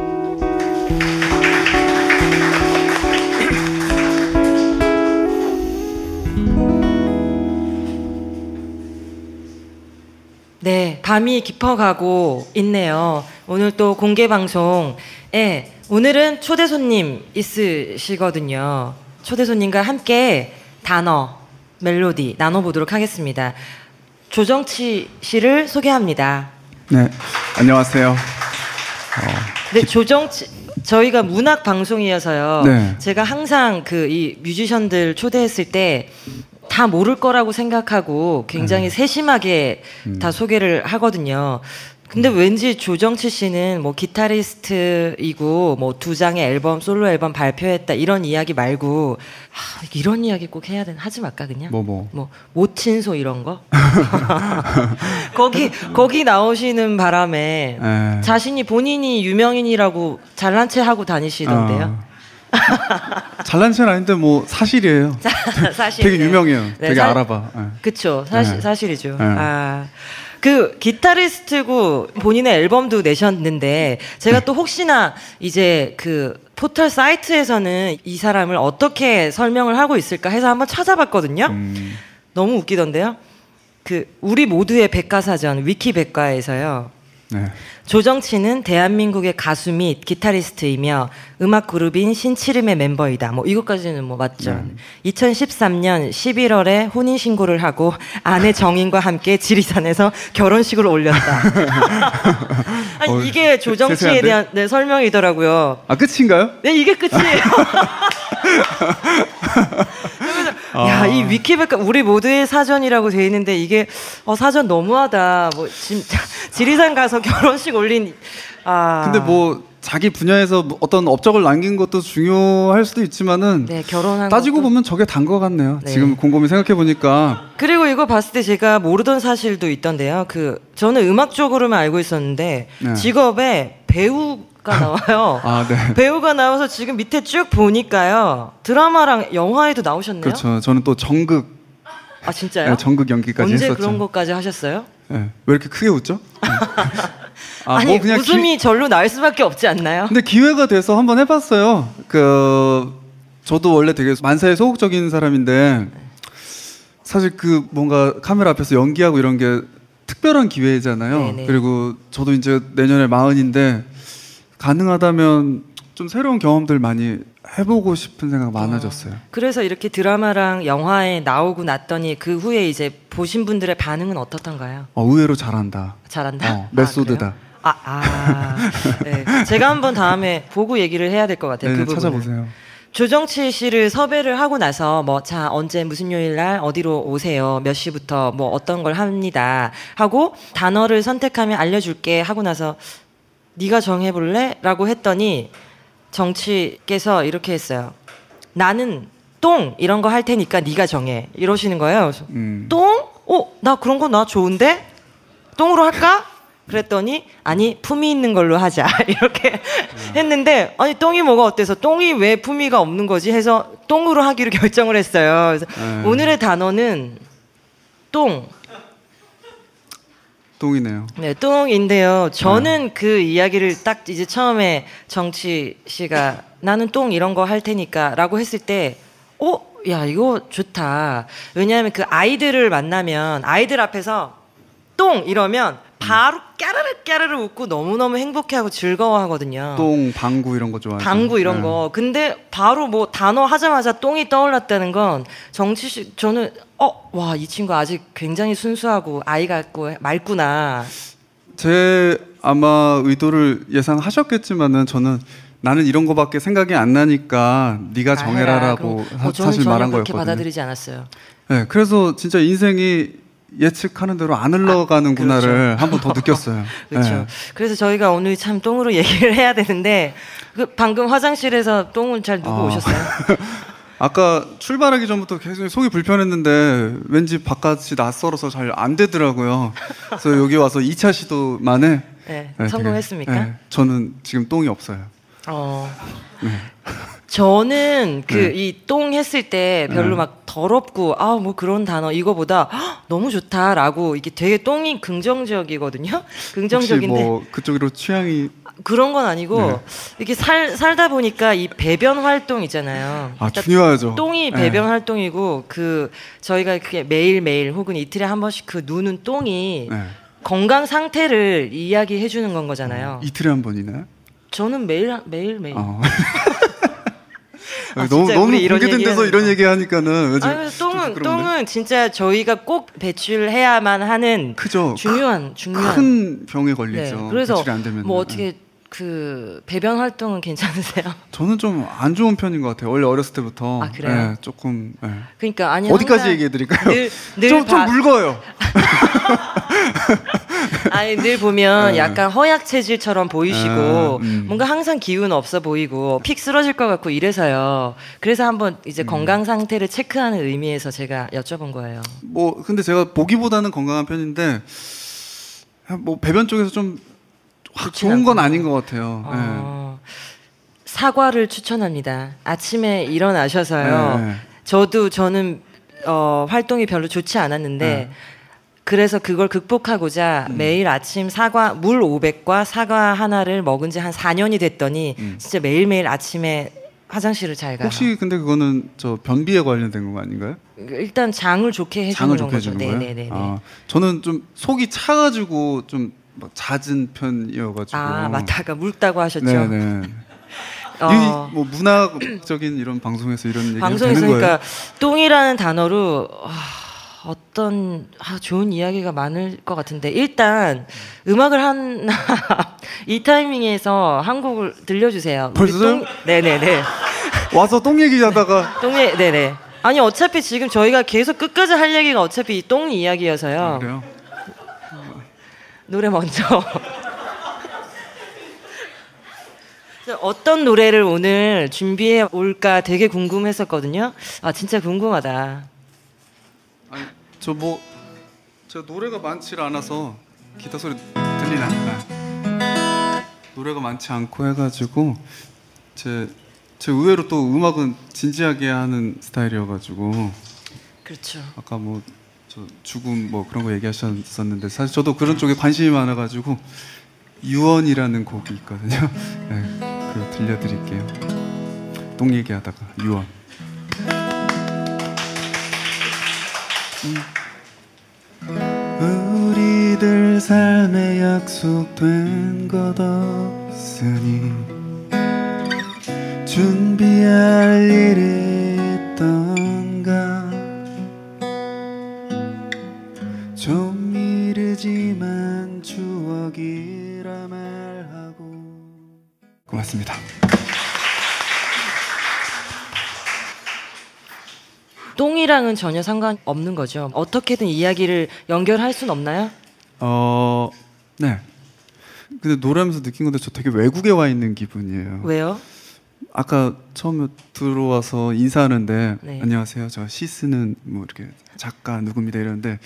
[SPEAKER 3] 네, 밤이 깊어가고 있네요. 오늘 또 공개 방송에 오늘은 초대 손님 있으시거든요. 초대 손님과 함께 단어, 멜로디 나눠보도록 하겠습니다. 조정치 씨를 소개합니다.
[SPEAKER 4] 네, 안녕하세요. 어,
[SPEAKER 3] 네, 기... 조정치 저희가 문학 방송이어서요.
[SPEAKER 4] 네.
[SPEAKER 3] 제가 항상 그 이 뮤지션들 초대했을 때 다 모를 거라고 생각하고 굉장히 네. 세심하게 음. 다 소개를 하거든요. 근데 음. 왠지 조정치 씨는 뭐 기타리스트이고 뭐 두 장의 앨범, 솔로 앨범 발표했다 이런 이야기 말고 하, 이런 이야기 꼭 해야 되나? 하지 말까 그냥?
[SPEAKER 4] 뭐 뭐?
[SPEAKER 3] 뭐 모친소 이런 거? 거기 거기 나오시는 바람에 에이. 자신이 본인이 유명인이라고 잘난 체 하고 다니시던데요.
[SPEAKER 4] 어. 잘난 체는 아닌데 뭐 사실이에요.
[SPEAKER 3] 사실
[SPEAKER 4] 되게 유명해요.
[SPEAKER 3] 네,
[SPEAKER 4] 되게
[SPEAKER 3] 사,
[SPEAKER 4] 알아봐. 네.
[SPEAKER 3] 그쵸. 사실, 네. 사실이죠.
[SPEAKER 4] 네.
[SPEAKER 3] 아, 그 기타리스트고 본인의 앨범도 내셨는데 제가 또 혹시나 이제 그 포털 사이트에서는 이 사람을 어떻게 설명을 하고 있을까 해서 한번 찾아봤거든요. 음. 너무 웃기던데요. 그 우리 모두의 백과사전 위키백과에서요. 네. 조정치는 대한민국의 가수 및 기타리스트이며 음악 그룹인 신치름의 멤버이다. 뭐 이것까지는 뭐 맞죠. 네. 이천십삼 년 십일월에 혼인신고를 하고 아내 정인과 함께 지리산에서 결혼식을 올렸다. 아니, 어, 이게 조정치에 세세한데? 대한 네, 설명이더라고요.
[SPEAKER 4] 아, 끝인가요?
[SPEAKER 3] 네, 이게 끝이에요. 아. 야, 이 위키백과 우리 모두의 사전이라고 돼 있는데 이게 어, 사전 너무하다. 뭐 진짜 지리산 가서 결혼식 올린. 아.
[SPEAKER 4] 근데 뭐 자기 분야에서 어떤 업적을 남긴 것도 중요할 수도 있지만은
[SPEAKER 3] 네, 결혼한
[SPEAKER 4] 따지고
[SPEAKER 3] 것도...
[SPEAKER 4] 보면 저게 단 것 같네요. 네. 지금 곰곰이 생각해 보니까.
[SPEAKER 3] 그리고 이거 봤을 때 제가 모르던 사실도 있던데요. 그 저는 음악 쪽으로만 알고 있었는데 네. 직업에 배우 가 나와요.
[SPEAKER 4] 아, 네.
[SPEAKER 3] 배우가 나와서 지금 밑에 쭉 보니까요. 드라마랑 영화에도 나오셨네요.
[SPEAKER 4] 그렇죠. 저는 또 전극.
[SPEAKER 3] 아, 진짜요?
[SPEAKER 4] 네, 전극 연기까지
[SPEAKER 3] 언제
[SPEAKER 4] 했었죠.
[SPEAKER 3] 언제 그런 것까지 하셨어요?
[SPEAKER 4] 네. 왜 이렇게 크게 웃죠?
[SPEAKER 3] 아, 아니 뭐 그냥 웃음이 기... 절로 나올 수밖에 없지 않나요?
[SPEAKER 4] 근데 기회가 돼서 한번 해봤어요. 그 저도 원래 되게 만사에 소극적인 사람인데 사실 그 뭔가 카메라 앞에서 연기하고 이런 게 특별한 기회잖아요. 네네. 그리고 저도 이제 내년에 마흔인데 가능하다면 좀 새로운 경험들 많이 해보고 싶은 생각 많아졌어요. 어,
[SPEAKER 3] 그래서 이렇게 드라마랑 영화에 나오고 났더니 그 후에 이제 보신 분들의 반응은 어떻던가요?
[SPEAKER 4] 어, 의외로 잘한다.
[SPEAKER 3] 잘한다?
[SPEAKER 4] 어, 메소드다.
[SPEAKER 3] 아, 아, 아 네. 제가 한번 다음에 보고 얘기를 해야 될 것 같아요.
[SPEAKER 4] 네,
[SPEAKER 3] 그 부분을.
[SPEAKER 4] 찾아보세요.
[SPEAKER 3] 조정치 씨를 섭외를 하고 나서 뭐 자 언제 무슨 요일 날 어디로 오세요 몇 시부터 뭐 어떤 걸 합니다 하고 단어를 선택하면 알려줄게 하고 나서 네가 정해볼래? 라고 했더니 정치께서 이렇게 했어요. 나는 똥 이런 거 할 테니까 네가 정해 이러시는 거예요. 그래서 음. 똥? 어? 나 그런 거 나 좋은데? 똥으로 할까? 그랬더니 아니 품위 있는 걸로 하자 이렇게 했는데 아니 똥이 뭐가 어때서 똥이 왜 품위가 없는 거지 해서 똥으로 하기로 결정을 했어요. 그래서 음. 오늘의 단어는 똥.
[SPEAKER 4] 똥이네요.
[SPEAKER 3] 네, 똥인데요. 저는 네. 그 이야기를 딱 이제 처음에 정치 씨가 나는 똥 이런 거 할 테니까라고 했을 때, 어, 야 이거 좋다. 왜냐하면 그 아이들을 만나면 아이들 앞에서 똥 이러면 바로 까르르 까르르 웃고 너무너무 행복해하고 즐거워하거든요.
[SPEAKER 4] 똥, 방구 이런 거 좋아해요.
[SPEAKER 3] 방구 이런 네. 거. 근데 바로 뭐 단어 하자마자 똥이 떠올랐다는 건 정치 씨 저는 어, 와, 이 친구 아직 굉장히 순수하고 아이 같고 맑구나.
[SPEAKER 4] 제 아마 의도를 예상하셨겠지만은 저는 나는 이런 거밖에 생각이 안 나니까 네가 정해라라고 사, 어, 사실 말한 거였거든요.
[SPEAKER 3] 그렇게 받아들이지 않았어요.
[SPEAKER 4] 네, 그래서 진짜 인생이 예측하는 대로 안 흘러가는구나를
[SPEAKER 3] 아, 그렇죠.
[SPEAKER 4] 한 번 더 느꼈어요.
[SPEAKER 3] 그렇죠.
[SPEAKER 4] 네.
[SPEAKER 3] 그래서 저희가 오늘 참 똥으로 얘기를 해야 되는데 그 방금 화장실에서 똥을 잘 누구
[SPEAKER 4] 아.
[SPEAKER 3] 오셨어요?
[SPEAKER 4] 아까 출발하기 전부터 계속 속이 불편했는데 왠지 바깥이 낯설어서 잘 안 되더라고요. 그래서 여기 와서 이 차 시도 만에
[SPEAKER 3] 네,
[SPEAKER 4] 네,
[SPEAKER 3] 성공했습니까?
[SPEAKER 4] 되게, 네, 저는 지금 똥이 없어요.
[SPEAKER 3] 어.
[SPEAKER 4] 네.
[SPEAKER 3] 저는 그
[SPEAKER 4] 네.
[SPEAKER 3] 이 똥 했을 때 별로
[SPEAKER 4] 네.
[SPEAKER 3] 막 더럽고 아 뭐 그런 단어 이거보다 헉, 너무 좋다라고 이게 되게 똥이 긍정적이거든요.
[SPEAKER 4] 혹시
[SPEAKER 3] 긍정적인데
[SPEAKER 4] 뭐 그쪽으로 취향이
[SPEAKER 3] 그런 건 아니고
[SPEAKER 4] 네.
[SPEAKER 3] 이렇게 살 살다 보니까 이 배변 활동 있잖아요.
[SPEAKER 4] 아
[SPEAKER 3] 그러니까
[SPEAKER 4] 중요하죠.
[SPEAKER 3] 똥이
[SPEAKER 4] 네.
[SPEAKER 3] 배변 활동이고 그 저희가 그게 매일 매일 혹은 이틀에 한 번씩 그 누는 똥이
[SPEAKER 4] 네.
[SPEAKER 3] 건강 상태를 이야기해 주는 건 거잖아요.
[SPEAKER 4] 이틀에 한 번이나요?
[SPEAKER 3] 저는 매일 매일 매일.
[SPEAKER 4] 어.
[SPEAKER 3] 아,
[SPEAKER 4] 너무
[SPEAKER 3] 진짜
[SPEAKER 4] 너무
[SPEAKER 3] 우리 이런
[SPEAKER 4] 공개된 데서
[SPEAKER 3] 얘기하는
[SPEAKER 4] 이런
[SPEAKER 3] 거.
[SPEAKER 4] 얘기 하니까는
[SPEAKER 3] 아니, 똥은 똥은 진짜 저희가 꼭 배출해야만 하는
[SPEAKER 4] 크죠.
[SPEAKER 3] 중요한 중요한
[SPEAKER 4] 큰 병에
[SPEAKER 3] 네.
[SPEAKER 4] 걸리죠.
[SPEAKER 3] 그래서
[SPEAKER 4] 배출이 안 되면
[SPEAKER 3] 뭐 어떻게 그 배변 활동은 괜찮으세요?
[SPEAKER 4] 저는 좀 안 좋은 편인 것 같아요. 원래 어렸을 때부터.
[SPEAKER 3] 아, 그래요?
[SPEAKER 4] 네, 조금. 네.
[SPEAKER 3] 그러니까 아니
[SPEAKER 4] 어디까지
[SPEAKER 3] 항상
[SPEAKER 4] 얘기해 드릴까요?
[SPEAKER 3] 늘, 늘
[SPEAKER 4] 좀, 좀
[SPEAKER 3] 봐-
[SPEAKER 4] 묽어요.
[SPEAKER 3] 아니 늘 보면
[SPEAKER 4] 네.
[SPEAKER 3] 약간 허약 체질처럼 보이시고
[SPEAKER 4] 네, 음.
[SPEAKER 3] 뭔가 항상 기운 없어 보이고 픽 쓰러질 것 같고 이래서요. 그래서 한번 이제
[SPEAKER 4] 음.
[SPEAKER 3] 건강 상태를 체크하는 의미에서 제가 여쭤본 거예요.
[SPEAKER 4] 뭐 근데 제가 보기보다는 건강한 편인데 뭐 배변 쪽에서 좀 확
[SPEAKER 3] 좋진
[SPEAKER 4] 좋은 건
[SPEAKER 3] 않구나.
[SPEAKER 4] 아닌 것 같아요.
[SPEAKER 3] 어, 사과를 추천합니다. 아침에 일어나셔서요.
[SPEAKER 4] 네, 네.
[SPEAKER 3] 저도 저는 어, 활동이 별로 좋지 않았는데
[SPEAKER 4] 네.
[SPEAKER 3] 그래서 그걸 극복하고자
[SPEAKER 4] 음.
[SPEAKER 3] 매일 아침 사과 물 오백과 사과 하나를 먹은 지 한 사 년이 됐더니
[SPEAKER 4] 음.
[SPEAKER 3] 진짜 매일매일 아침에 화장실을 잘 가요.
[SPEAKER 4] 혹시 근데 그거는 저 변비에 관련된 거 아닌가요?
[SPEAKER 3] 일단 장을 좋게 해주는
[SPEAKER 4] 장을 좋게
[SPEAKER 3] 거죠.
[SPEAKER 4] 해주는 거예요?
[SPEAKER 3] 네네네.
[SPEAKER 4] 아, 저는 좀 속이 차가지고 좀막 잦은 편이어가지고.
[SPEAKER 3] 아 맞다. 아까 묽다고 하셨죠.
[SPEAKER 4] 네네.
[SPEAKER 3] 어.
[SPEAKER 4] 이, 뭐 문화적인 이런 방송에서 이런 얘기
[SPEAKER 3] 방송에서
[SPEAKER 4] 되는 거예요?
[SPEAKER 3] 그러니까 똥이라는 단어로 아, 어떤 아, 좋은 이야기가 많을 것 같은데 일단 음악을 한 이 타이밍에서 한 곡을 들려주세요. 우리
[SPEAKER 4] 벌써요?
[SPEAKER 3] 똥- 네네네.
[SPEAKER 4] 와서 똥 얘기하다가
[SPEAKER 3] 똥이 네네. 아니 어차피 지금 저희가 계속 끝까지 할 얘기가 어차피 이 똥 이야기여서요.
[SPEAKER 4] 아, 그래요?
[SPEAKER 3] 노래 먼저. 어떤 노래를 오늘 준비해 올까 되게 궁금했었거든요. 아 진짜 궁금하다.
[SPEAKER 4] 아니 저 뭐 제가 노래가 많지 않아서 기타 소리 들리나? 네. 노래가 많지 않고 해가지고 제, 제 의외로 또 음악은 진지하게 하는 스타일이어가지고
[SPEAKER 3] 그렇죠.
[SPEAKER 4] 아까 뭐 저 죽음 뭐 그런 거 얘기하셨었는데 사실 저도 그런 쪽에 관심이 많아가지고 유언이라는 곡이 있거든요. 네, 그거 들려드릴게요. 똥 얘기하다가 유언. 우리들 삶에 약속된 것 없으니 준비할 일이 있던가 좀 이르지만 추억이라 말하고. 고맙습니다.
[SPEAKER 3] 똥이랑은 전혀 상관없는 거죠. 어떻게든 이야기를 연결할 순 없나요?
[SPEAKER 4] 어, 네. 근데 노래하면서 느낀 건데 저 되게 외국에 와 있는 기분이에요.
[SPEAKER 3] 왜요?
[SPEAKER 4] 아까 처음에 들어와서 인사하는데
[SPEAKER 3] 네.
[SPEAKER 4] 안녕하세요. 저 시 쓰는 뭐 이렇게 작가 누구입니다 이러는데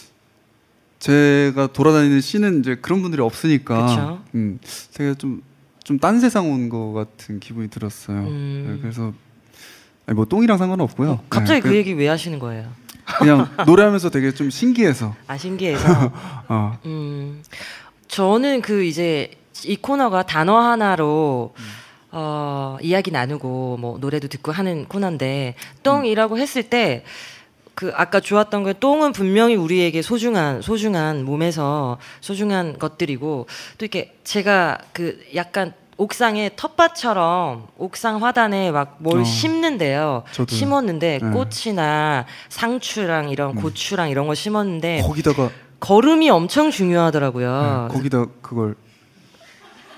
[SPEAKER 4] 제가 돌아다니는 시는 이제 그런 분들이 없으니까
[SPEAKER 3] 그쵸.
[SPEAKER 4] 음, 되게 좀 좀 딴 세상 온 것 같은 기분이 들었어요.
[SPEAKER 3] 음.
[SPEAKER 4] 네, 그래서 아니, 뭐 똥이랑 상관없고요.
[SPEAKER 3] 어, 갑자기
[SPEAKER 4] 네,
[SPEAKER 3] 그 얘기 왜 하시는 거예요?
[SPEAKER 4] 그냥 노래하면서 되게 좀 신기해서.
[SPEAKER 3] 아 신기해서.
[SPEAKER 4] 어.
[SPEAKER 3] 음, 저는 그 이제 이 코너가 단어 하나로 어, 이야기 나누고 뭐 노래도 듣고 하는 코너인데 똥이라고 했을 때 그 아까 좋았던 게 똥은 분명히 우리에게 소중한 소중한 몸에서 소중한 것들이고 또 이렇게 제가 그 약간 옥상에 텃밭처럼 옥상 화단에 막 뭘
[SPEAKER 4] 어,
[SPEAKER 3] 심는데요.
[SPEAKER 4] 저도요.
[SPEAKER 3] 심었는데
[SPEAKER 4] 네.
[SPEAKER 3] 꽃이나 상추랑 이런
[SPEAKER 4] 음.
[SPEAKER 3] 고추랑 이런 거 심었는데
[SPEAKER 4] 거기다가
[SPEAKER 3] 걸음이 엄청 중요하더라고요.
[SPEAKER 4] 네, 거기다 그걸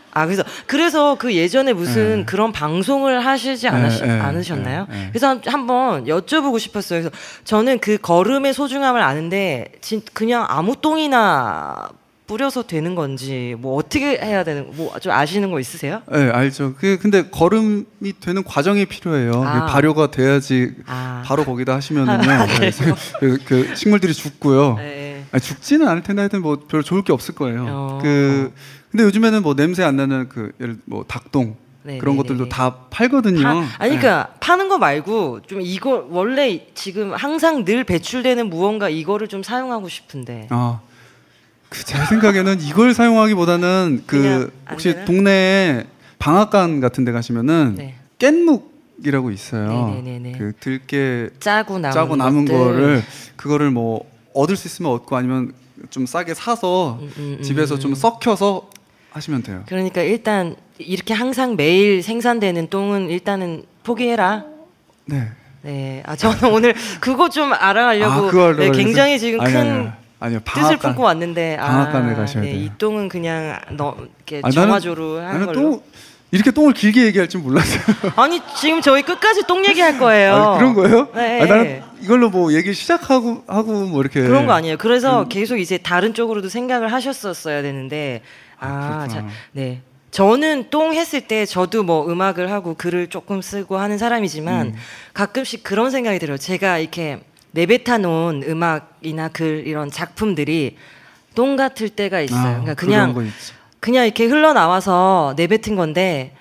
[SPEAKER 3] 아 그래서 그래서 그 예전에 무슨
[SPEAKER 4] 네.
[SPEAKER 3] 그런 방송을 하시지 않으셨,
[SPEAKER 4] 네, 네,
[SPEAKER 3] 않으셨나요?
[SPEAKER 4] 네, 네.
[SPEAKER 3] 그래서 한- 한번 여쭤보고 싶었어요. 그래서 저는 그 걸음의 소중함을 아는데 진, 그냥 아무 똥이나 뿌려서 되는 건지 뭐 어떻게 해야 되는 뭐 좀 아시는 거 있으세요?
[SPEAKER 4] 네, 알죠. 그 근데 걸음이 되는 과정이 필요해요.
[SPEAKER 3] 아.
[SPEAKER 4] 그게 발효가 돼야지
[SPEAKER 3] 아.
[SPEAKER 4] 바로 거기다 하시면은요. 네, 그, 그 식물들이 죽고요.
[SPEAKER 3] 네.
[SPEAKER 4] 아니, 죽지는 않을 텐데 하여튼 뭐 별로 좋을 게 없을 거예요.
[SPEAKER 3] 어.
[SPEAKER 4] 그 근데 요즘에는 뭐 냄새 안 나는 그 예를 뭐 닭똥
[SPEAKER 3] 네,
[SPEAKER 4] 그런
[SPEAKER 3] 네,
[SPEAKER 4] 것들도
[SPEAKER 3] 네.
[SPEAKER 4] 다 팔거든요.
[SPEAKER 3] 파, 아니
[SPEAKER 4] 네.
[SPEAKER 3] 그러니까 파는 거 말고 좀 이거 원래 지금 항상 늘 배출되는 무언가 이거를 좀 사용하고 싶은데.
[SPEAKER 4] 아, 그 제 생각에는 이걸 사용하기보다는
[SPEAKER 3] 그냥
[SPEAKER 4] 그
[SPEAKER 3] 안
[SPEAKER 4] 혹시
[SPEAKER 3] 되나?
[SPEAKER 4] 동네에 방앗간 같은 데 가시면은
[SPEAKER 3] 네.
[SPEAKER 4] 깻묵이라고 있어요.
[SPEAKER 3] 네네네네.
[SPEAKER 4] 그 들깨
[SPEAKER 3] 짜고 남은
[SPEAKER 4] 짜고 남은
[SPEAKER 3] 것들.
[SPEAKER 4] 거를 그거를 뭐 얻을 수 있으면 얻고 아니면 좀 싸게 사서
[SPEAKER 3] 음, 음, 음,
[SPEAKER 4] 집에서 좀
[SPEAKER 3] 음.
[SPEAKER 4] 썩혀서 하시면 돼요.
[SPEAKER 3] 그러니까 일단 이렇게 항상 매일 생산되는 똥은 일단은 포기해라.
[SPEAKER 4] 네.
[SPEAKER 3] 네, 아 저는 오늘 그거 좀 알아가려고
[SPEAKER 4] 아, 그거 하려고
[SPEAKER 3] 네,
[SPEAKER 4] 그래서?
[SPEAKER 3] 굉장히 지금
[SPEAKER 4] 아니,
[SPEAKER 3] 큰
[SPEAKER 4] 아니, 아니. 아니요.
[SPEAKER 3] 뜻을
[SPEAKER 4] 방앗간.
[SPEAKER 3] 품고 왔는데
[SPEAKER 4] 방앗간에
[SPEAKER 3] 아,
[SPEAKER 4] 가셔야
[SPEAKER 3] 네,
[SPEAKER 4] 돼요.
[SPEAKER 3] 이 똥은 그냥 너 이렇게
[SPEAKER 4] 아니,
[SPEAKER 3] 정화조로
[SPEAKER 4] 나는,
[SPEAKER 3] 하는
[SPEAKER 4] 나는
[SPEAKER 3] 걸로.
[SPEAKER 4] 똥 이렇게 똥을 길게 얘기할 줄 몰랐어요.
[SPEAKER 3] 아니 지금 저희 끝까지 똥 얘기할 거예요.
[SPEAKER 4] 아, 그런 거예요?
[SPEAKER 3] 네.
[SPEAKER 4] 아, 나는 이걸로 뭐 얘기 시작하고 하고 뭐 이렇게
[SPEAKER 3] 그런 거 아니에요. 그래서
[SPEAKER 4] 음.
[SPEAKER 3] 계속 이제 다른 쪽으로도 생각을 하셨었어야 되는데 아,
[SPEAKER 4] 아,
[SPEAKER 3] 자,
[SPEAKER 4] 그렇구나.
[SPEAKER 3] 네. 저는 똥 했을 때 저도 뭐 음악을 하고 글을 조금 쓰고 하는 사람이지만
[SPEAKER 4] 음.
[SPEAKER 3] 가끔씩 그런 생각이 들어요. 제가 이렇게 내뱉어 놓은 음악이나 글 이런 작품들이 똥 같을 때가 있어요.
[SPEAKER 4] 아,
[SPEAKER 3] 그러니까
[SPEAKER 4] 그런
[SPEAKER 3] 그냥
[SPEAKER 4] 거 있지.
[SPEAKER 3] 그냥 이렇게 흘러나와서 내뱉은 건데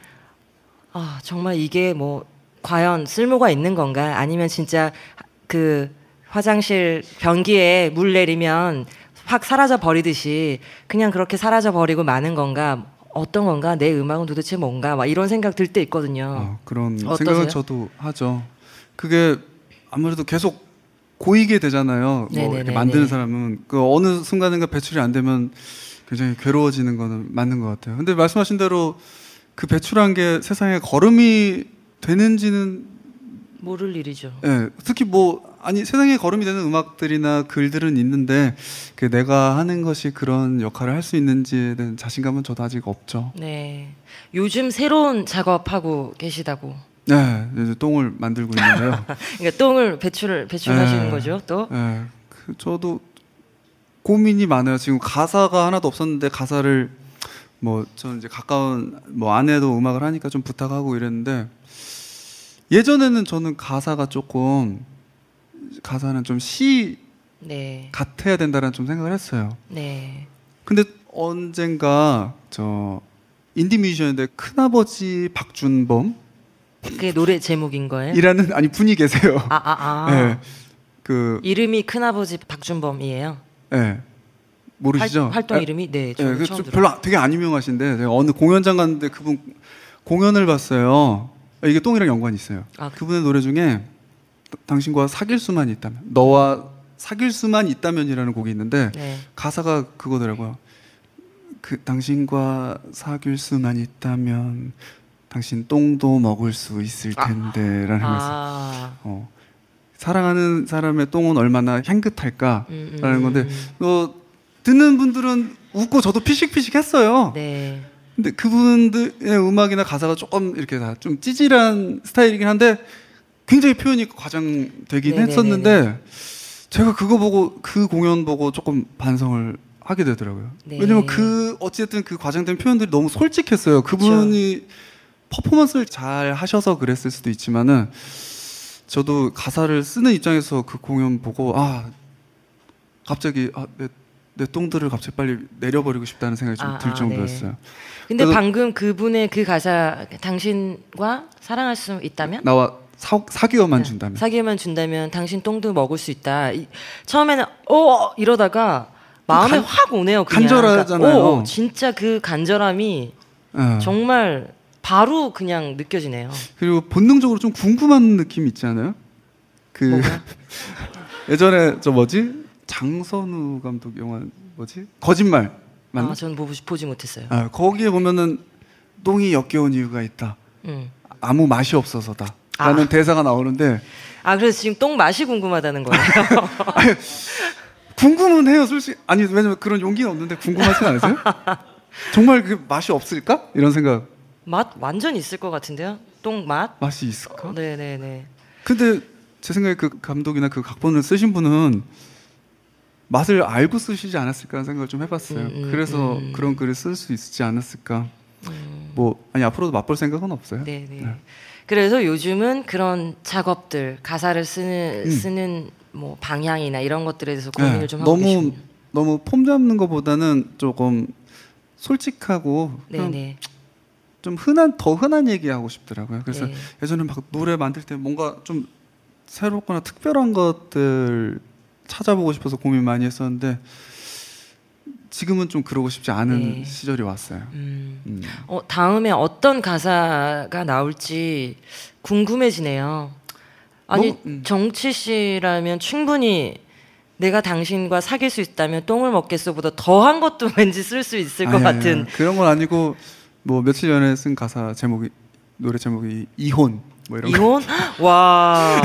[SPEAKER 3] 아 정말 이게 뭐 과연 쓸모가 있는 건가 아니면 진짜 그 화장실 변기에 물 내리면 확 사라져 버리듯이 그냥 그렇게 사라져 버리고 마는 건가 어떤 건가 내 음악은 도대체 뭔가 막 이런 생각 들 때 있거든요.
[SPEAKER 4] 어, 그런
[SPEAKER 3] 어떠세요?
[SPEAKER 4] 생각은 저도 하죠. 그게 아무래도 계속 고이게 되잖아요. 뭐
[SPEAKER 3] 네네네네.
[SPEAKER 4] 이렇게 만드는 사람은 그 어느 순간인가 배출이 안 되면 굉장히 괴로워지는 거는 맞는 것 같아요. 근데 말씀하신 대로 그 배출한 게 세상에 걸음이 되는지는
[SPEAKER 3] 모를 일이죠.
[SPEAKER 4] 예, 특히 뭐 아니 세상에 걸음이 되는 음악들이나 글들은 있는데 그 내가 하는 것이 그런 역할을 할 수 있는지에 대한 자신감은 저도 아직 없죠.
[SPEAKER 3] 네. 요즘 새로운 작업하고 계시다고.
[SPEAKER 4] 네, 이제 똥을 만들고 있는데요.
[SPEAKER 3] 그러니까 똥을 배출을 배출하시는
[SPEAKER 4] 네.
[SPEAKER 3] 거죠, 또.
[SPEAKER 4] 예, 그 저도 고민이 많아요. 지금 가사가 하나도 없었는데 가사를 뭐 저는 이제 가까운 뭐 아내도 음악을 하니까 좀 부탁하고 이랬는데 예전에는 저는 가사가 조금 가사는 좀 시
[SPEAKER 3] 네.
[SPEAKER 4] 같아야 된다는 좀 생각을 했어요.
[SPEAKER 3] 네.
[SPEAKER 4] 근데 언젠가 저 인디 뮤지션인데 큰아버지 박준범
[SPEAKER 3] 그게 노래 제목인 거예요?
[SPEAKER 4] 이라는 아니 분이 계세요.
[SPEAKER 3] 아, 아, 아.
[SPEAKER 4] 네, 그
[SPEAKER 3] 이름이 큰아버지 박준범이에요.
[SPEAKER 4] 네, 모르시죠?
[SPEAKER 3] 활, 활동
[SPEAKER 4] 아,
[SPEAKER 3] 이름이 네,
[SPEAKER 4] 예,
[SPEAKER 3] 저는
[SPEAKER 4] 그
[SPEAKER 3] 처음
[SPEAKER 4] 좀
[SPEAKER 3] 들어요.
[SPEAKER 4] 별로 안- 되게 안 유명하신데 제가 어느 공연장 갔는데 그분 공연을 봤어요. 이게 똥이랑 연관이 있어요.
[SPEAKER 3] 아, 그-
[SPEAKER 4] 그분의 노래 중에 당신과 사귈 수만 있다면, 너와 사귈 수만 있다면이라는 곡이 있는데
[SPEAKER 3] 네.
[SPEAKER 4] 가사가 그거더라고요. 그 당신과 사귈 수만 있다면 당신 똥도 먹을 수 있을 텐데라는 거죠.
[SPEAKER 3] 아.
[SPEAKER 4] 어, 사랑하는 사람의 똥은 얼마나 향긋할까라는
[SPEAKER 3] 음, 음,
[SPEAKER 4] 건데
[SPEAKER 3] 음.
[SPEAKER 4] 어, 듣는 분들은 웃고 저도 피식피식했어요.
[SPEAKER 3] 네.
[SPEAKER 4] 근데 그분들의 음악이나 가사가 조금 이렇게 다 좀 찌질한 스타일이긴 한데 굉장히 표현이 과장되긴
[SPEAKER 3] 네네네네.
[SPEAKER 4] 했었는데 제가 그거 보고 그 공연 보고 조금 반성을 하게 되더라고요.
[SPEAKER 3] 네.
[SPEAKER 4] 왜냐면 그 어쨌든 그 과장된 표현들이 너무 솔직했어요. 그분이 퍼포먼스를 잘 하셔서 그랬을 수도 있지만은 저도 가사를 쓰는 입장에서 그 공연 보고 아 갑자기 아, 내, 내 똥들을 갑자기 빨리 내려버리고 싶다는 생각이 좀
[SPEAKER 3] 아,
[SPEAKER 4] 들
[SPEAKER 3] 아,
[SPEAKER 4] 정도였어요.
[SPEAKER 3] 근데
[SPEAKER 4] 그래서-
[SPEAKER 3] 방금 그분의 그 가사 당신과 사랑할 수 있다면
[SPEAKER 4] 나와 사, 사귀어만 준다면.
[SPEAKER 3] 사귀만 준다면 당신 똥도 먹을 수 있다. 이, 처음에는 어 이러다가 마음에
[SPEAKER 4] 간-
[SPEAKER 3] 확 오네요. 그냥.
[SPEAKER 4] 간절하잖아요.
[SPEAKER 3] 그러니까, 어, 진짜 그 간절함이
[SPEAKER 4] 예.
[SPEAKER 3] 정말 바로 그냥 느껴지네요.
[SPEAKER 4] 그리고 본능적으로 좀 궁금한 느낌 있지 않아요? 그
[SPEAKER 3] 뭐가?
[SPEAKER 4] 예전에 저 뭐지 장선우 감독 영화 뭐지 거짓말 맞나?
[SPEAKER 3] 아, 저는 보지, 보지 못했어요.
[SPEAKER 4] 아, 거기에 보면은 똥이 역겨운 이유가 있다.
[SPEAKER 3] 음.
[SPEAKER 4] 아무 맛이 없어서다. 라는
[SPEAKER 3] 아.
[SPEAKER 4] 대사가 나오는데
[SPEAKER 3] 아 그래서 지금 똥 맛이 궁금하다는 거예요.
[SPEAKER 4] 궁금은 해요, 솔직히. 아니 왜냐면 그런 용기는 없는데 궁금하진 않으세요? 정말 그 맛이 없을까? 이런 생각.
[SPEAKER 3] 맛 완전 있을 것 같은데요? 똥 맛?
[SPEAKER 4] 맛이 있을까?
[SPEAKER 3] 어, 네네네.
[SPEAKER 4] 근데 제 생각에 그 감독이나 그 각본을 쓰신 분은 맛을 알고 쓰시지 않았을까 하는 생각을 좀 해봤어요.
[SPEAKER 3] 음, 음,
[SPEAKER 4] 그래서
[SPEAKER 3] 음.
[SPEAKER 4] 그런 글을 쓸 수 있지 않았을까.
[SPEAKER 3] 음.
[SPEAKER 4] 뭐 아니 앞으로도 맛볼 생각은 없어요.
[SPEAKER 3] 네네.
[SPEAKER 4] 네.
[SPEAKER 3] 그래서 요즘은 그런 작업들, 가사를 쓰는
[SPEAKER 4] 음.
[SPEAKER 3] 쓰는 뭐 방향이나 이런 것들에 대해서 고민을
[SPEAKER 4] 네,
[SPEAKER 3] 좀 하고
[SPEAKER 4] 너무
[SPEAKER 3] 계시군요.
[SPEAKER 4] 너무 폼 잡는 것보다는 조금 솔직하고 그냥
[SPEAKER 3] 네네.
[SPEAKER 4] 좀 흔한 더 흔한 얘기하고 싶더라고요. 그래서
[SPEAKER 3] 네.
[SPEAKER 4] 예전에 막 노래 만들 때 뭔가 좀 새롭거나 특별한 것들 찾아보고 싶어서 고민 많이 했었는데 지금은 좀 그러고 싶지 않은
[SPEAKER 3] 네.
[SPEAKER 4] 시절이 왔어요.
[SPEAKER 3] 음.
[SPEAKER 4] 음.
[SPEAKER 3] 어, 다음에 어떤 가사가 나올지 궁금해지네요. 아니
[SPEAKER 4] 뭐, 음.
[SPEAKER 3] 정치 씨라면 충분히 내가 당신과 사귈 수 있다면 똥을 먹겠소보다 더한 것도 왠지 쓸 수 있을 것
[SPEAKER 4] 아니, 아니,
[SPEAKER 3] 같은.
[SPEAKER 4] 아니, 그런 건 아니고 뭐 며칠 전에 쓴 가사 제목이 노래 제목이 이혼 뭐 이런 거.
[SPEAKER 3] 이혼? 와.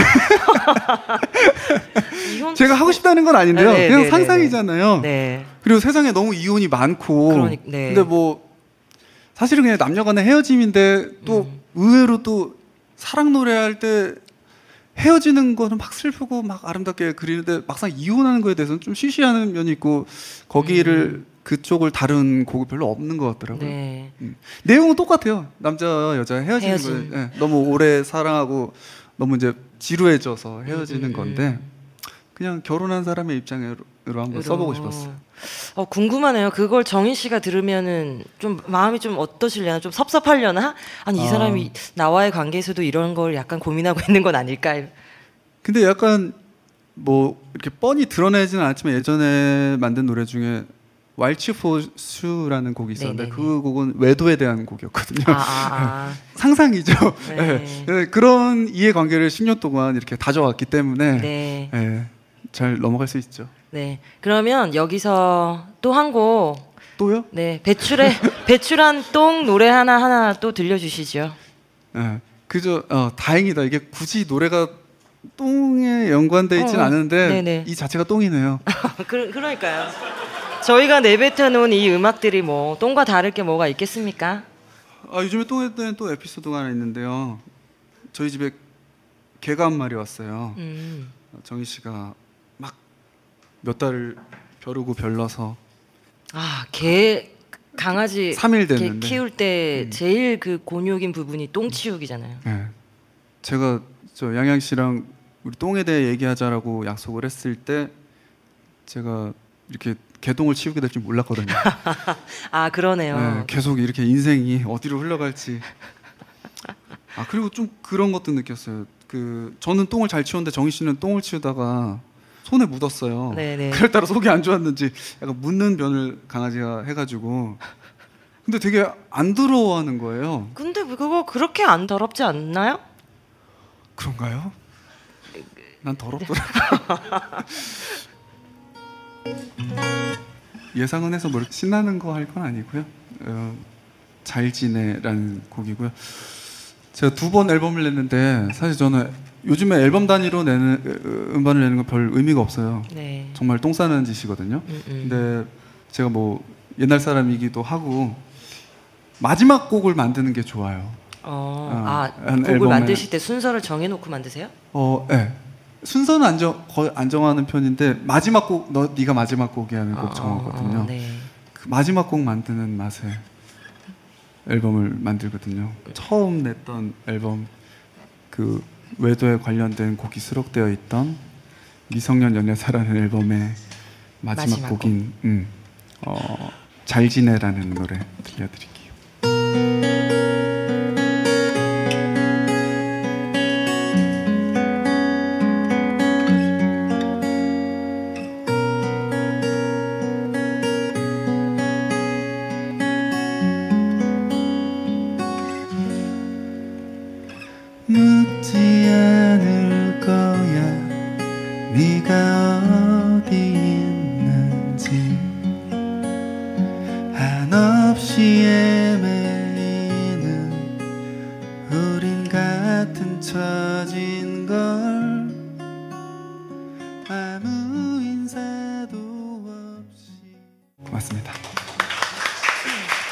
[SPEAKER 3] 이혼?
[SPEAKER 4] 제가 하고 싶다는 건 아닌데요.
[SPEAKER 3] 네,
[SPEAKER 4] 그냥
[SPEAKER 3] 네,
[SPEAKER 4] 상상이잖아요.
[SPEAKER 3] 네.
[SPEAKER 4] 그리고 세상에 너무 이혼이 많고.
[SPEAKER 3] 그러니- 네.
[SPEAKER 4] 근데 뭐 사실은 그냥 남녀간의 헤어짐인데 또
[SPEAKER 3] 음.
[SPEAKER 4] 의외로 또 사랑 노래할 때 헤어지는 거는 막 슬프고 막 아름답게 그리는데 막상 이혼하는 거에 대해서는 좀 시시하는 면이 있고 거기를
[SPEAKER 3] 음.
[SPEAKER 4] 그쪽을 다룬 곡이 별로 없는 것 같더라고요.
[SPEAKER 3] 네.
[SPEAKER 4] 음. 내용은 똑같아요. 남자 여자 헤어지는
[SPEAKER 3] 헤어짐.
[SPEAKER 4] 거예요. 예, 너무 오래 사랑하고 너무 이제 지루해져서 헤어지는
[SPEAKER 3] 음, 음,
[SPEAKER 4] 건데
[SPEAKER 3] 음.
[SPEAKER 4] 그냥 결혼한 사람의 입장으로 한번
[SPEAKER 3] 으로.
[SPEAKER 4] 써보고 싶었어요.
[SPEAKER 3] 어, 궁금하네요. 그걸 정인 씨가 들으면은 좀 마음이 좀 어떠실려나? 좀 섭섭하려나? 아니 이
[SPEAKER 4] 아.
[SPEAKER 3] 사람이 나와의 관계에서도 이런 걸 약간 고민하고 있는 건 아닐까?
[SPEAKER 4] 근데 약간 뭐 이렇게 뻔히 드러내지는 않았지만 예전에 만든 노래 중에 왈츠포슈라는 곡이 있었는데
[SPEAKER 3] 네네네.
[SPEAKER 4] 그 곡은 외도에 대한 곡이었거든요.
[SPEAKER 3] 아, 아, 아.
[SPEAKER 4] 상상이죠.
[SPEAKER 3] 네.
[SPEAKER 4] 예. 그런 이해관계를 십 년 동안 이렇게 다져왔기 때문에
[SPEAKER 3] 네.
[SPEAKER 4] 예, 잘 넘어갈 수 있죠.
[SPEAKER 3] 네. 그러면 여기서 또 한 곡,
[SPEAKER 4] 또요?
[SPEAKER 3] 네, 배출의 배출한 똥 노래 하나 하나 또 들려주시죠.
[SPEAKER 4] 예. 그저 어, 다행이다. 이게 굳이 노래가 똥에 연관돼 있진
[SPEAKER 3] 어, 어.
[SPEAKER 4] 않은데
[SPEAKER 3] 네네.
[SPEAKER 4] 이 자체가 똥이네요.
[SPEAKER 3] 그, 그러니까요. 저희가 내뱉어 놓은 이 음악들이 뭐 똥과 다를 게 뭐가 있겠습니까?
[SPEAKER 4] 아, 요즘에 똥에 대한 또 에피소드가 하나 있는데요. 저희 집에 개가 한 마리 왔어요.
[SPEAKER 3] 음.
[SPEAKER 4] 정희 씨가 막 몇 달을 벼르고 별러서
[SPEAKER 3] 아, 개 강아지
[SPEAKER 4] 삼 일
[SPEAKER 3] 개
[SPEAKER 4] 됐는데
[SPEAKER 3] 키울 때
[SPEAKER 4] 음.
[SPEAKER 3] 제일 그 곤욕인 부분이 똥 치우기잖아요.
[SPEAKER 4] 네. 제가 저 양양 씨랑 우리 똥에 대해 얘기하자라고 약속을 했을 때 제가 이렇게 개똥을 치우게 될 줄 몰랐거든요.
[SPEAKER 3] 아, 그러네요.
[SPEAKER 4] 네, 계속 이렇게 인생이 어디로 흘러갈지. 아, 그리고 좀 그런 것도 느꼈어요. 그 저는 똥을 잘 치웠는데 정희 씨는 똥을 치우다가 손에 묻었어요.
[SPEAKER 3] 네네.
[SPEAKER 4] 그럴 따라 속이 안 좋았는지 약간 묻는 변을 강아지가 해가지고 근데 되게 안 더러워하는 거예요.
[SPEAKER 3] 근데 그거 그렇게 안 더럽지 않나요?
[SPEAKER 4] 그런가요? 난 더럽더라고. 예상은 해서 뭐 이렇게 신나는 거 할 건 아니고요. 어, 잘 지내라는 곡이고요. 제가 두 번 앨범을 냈는데 사실 저는 요즘에 앨범 단위로 내는 으, 음반을 내는 건 별 의미가 없어요.
[SPEAKER 3] 네.
[SPEAKER 4] 정말 똥 싸는 짓이거든요.
[SPEAKER 3] 음, 음.
[SPEAKER 4] 근데 제가 뭐 옛날 사람이기도 하고 마지막 곡을 만드는 게 좋아요.
[SPEAKER 3] 어,
[SPEAKER 4] 어,
[SPEAKER 3] 아,
[SPEAKER 4] 한
[SPEAKER 3] 곡을
[SPEAKER 4] 앨범에-
[SPEAKER 3] 만드실 때 순서를 정해놓고 만드세요?
[SPEAKER 4] 어, 예. 네. 순서는 안정 거의 안정하는 편인데 마지막 곡 너 네가 마지막 곡이 하는 곡
[SPEAKER 3] 어,
[SPEAKER 4] 정하거든요.
[SPEAKER 3] 어, 네.
[SPEAKER 4] 그 마지막 곡 만드는 맛에 앨범을 만들거든요. 처음 냈던 앨범 그 외도에 관련된 곡이 수록되어 있던 미성년 연애사라는 앨범의 마지막,
[SPEAKER 3] 마지막
[SPEAKER 4] 곡인 음, 어, 잘 지내라는 노래 들려드릴게요. 묻지 않을 거야 네가 어디 있는지 한없이 헤매이는 우린 같은 처진 걸 아무 인사도 없이 고맙습니다.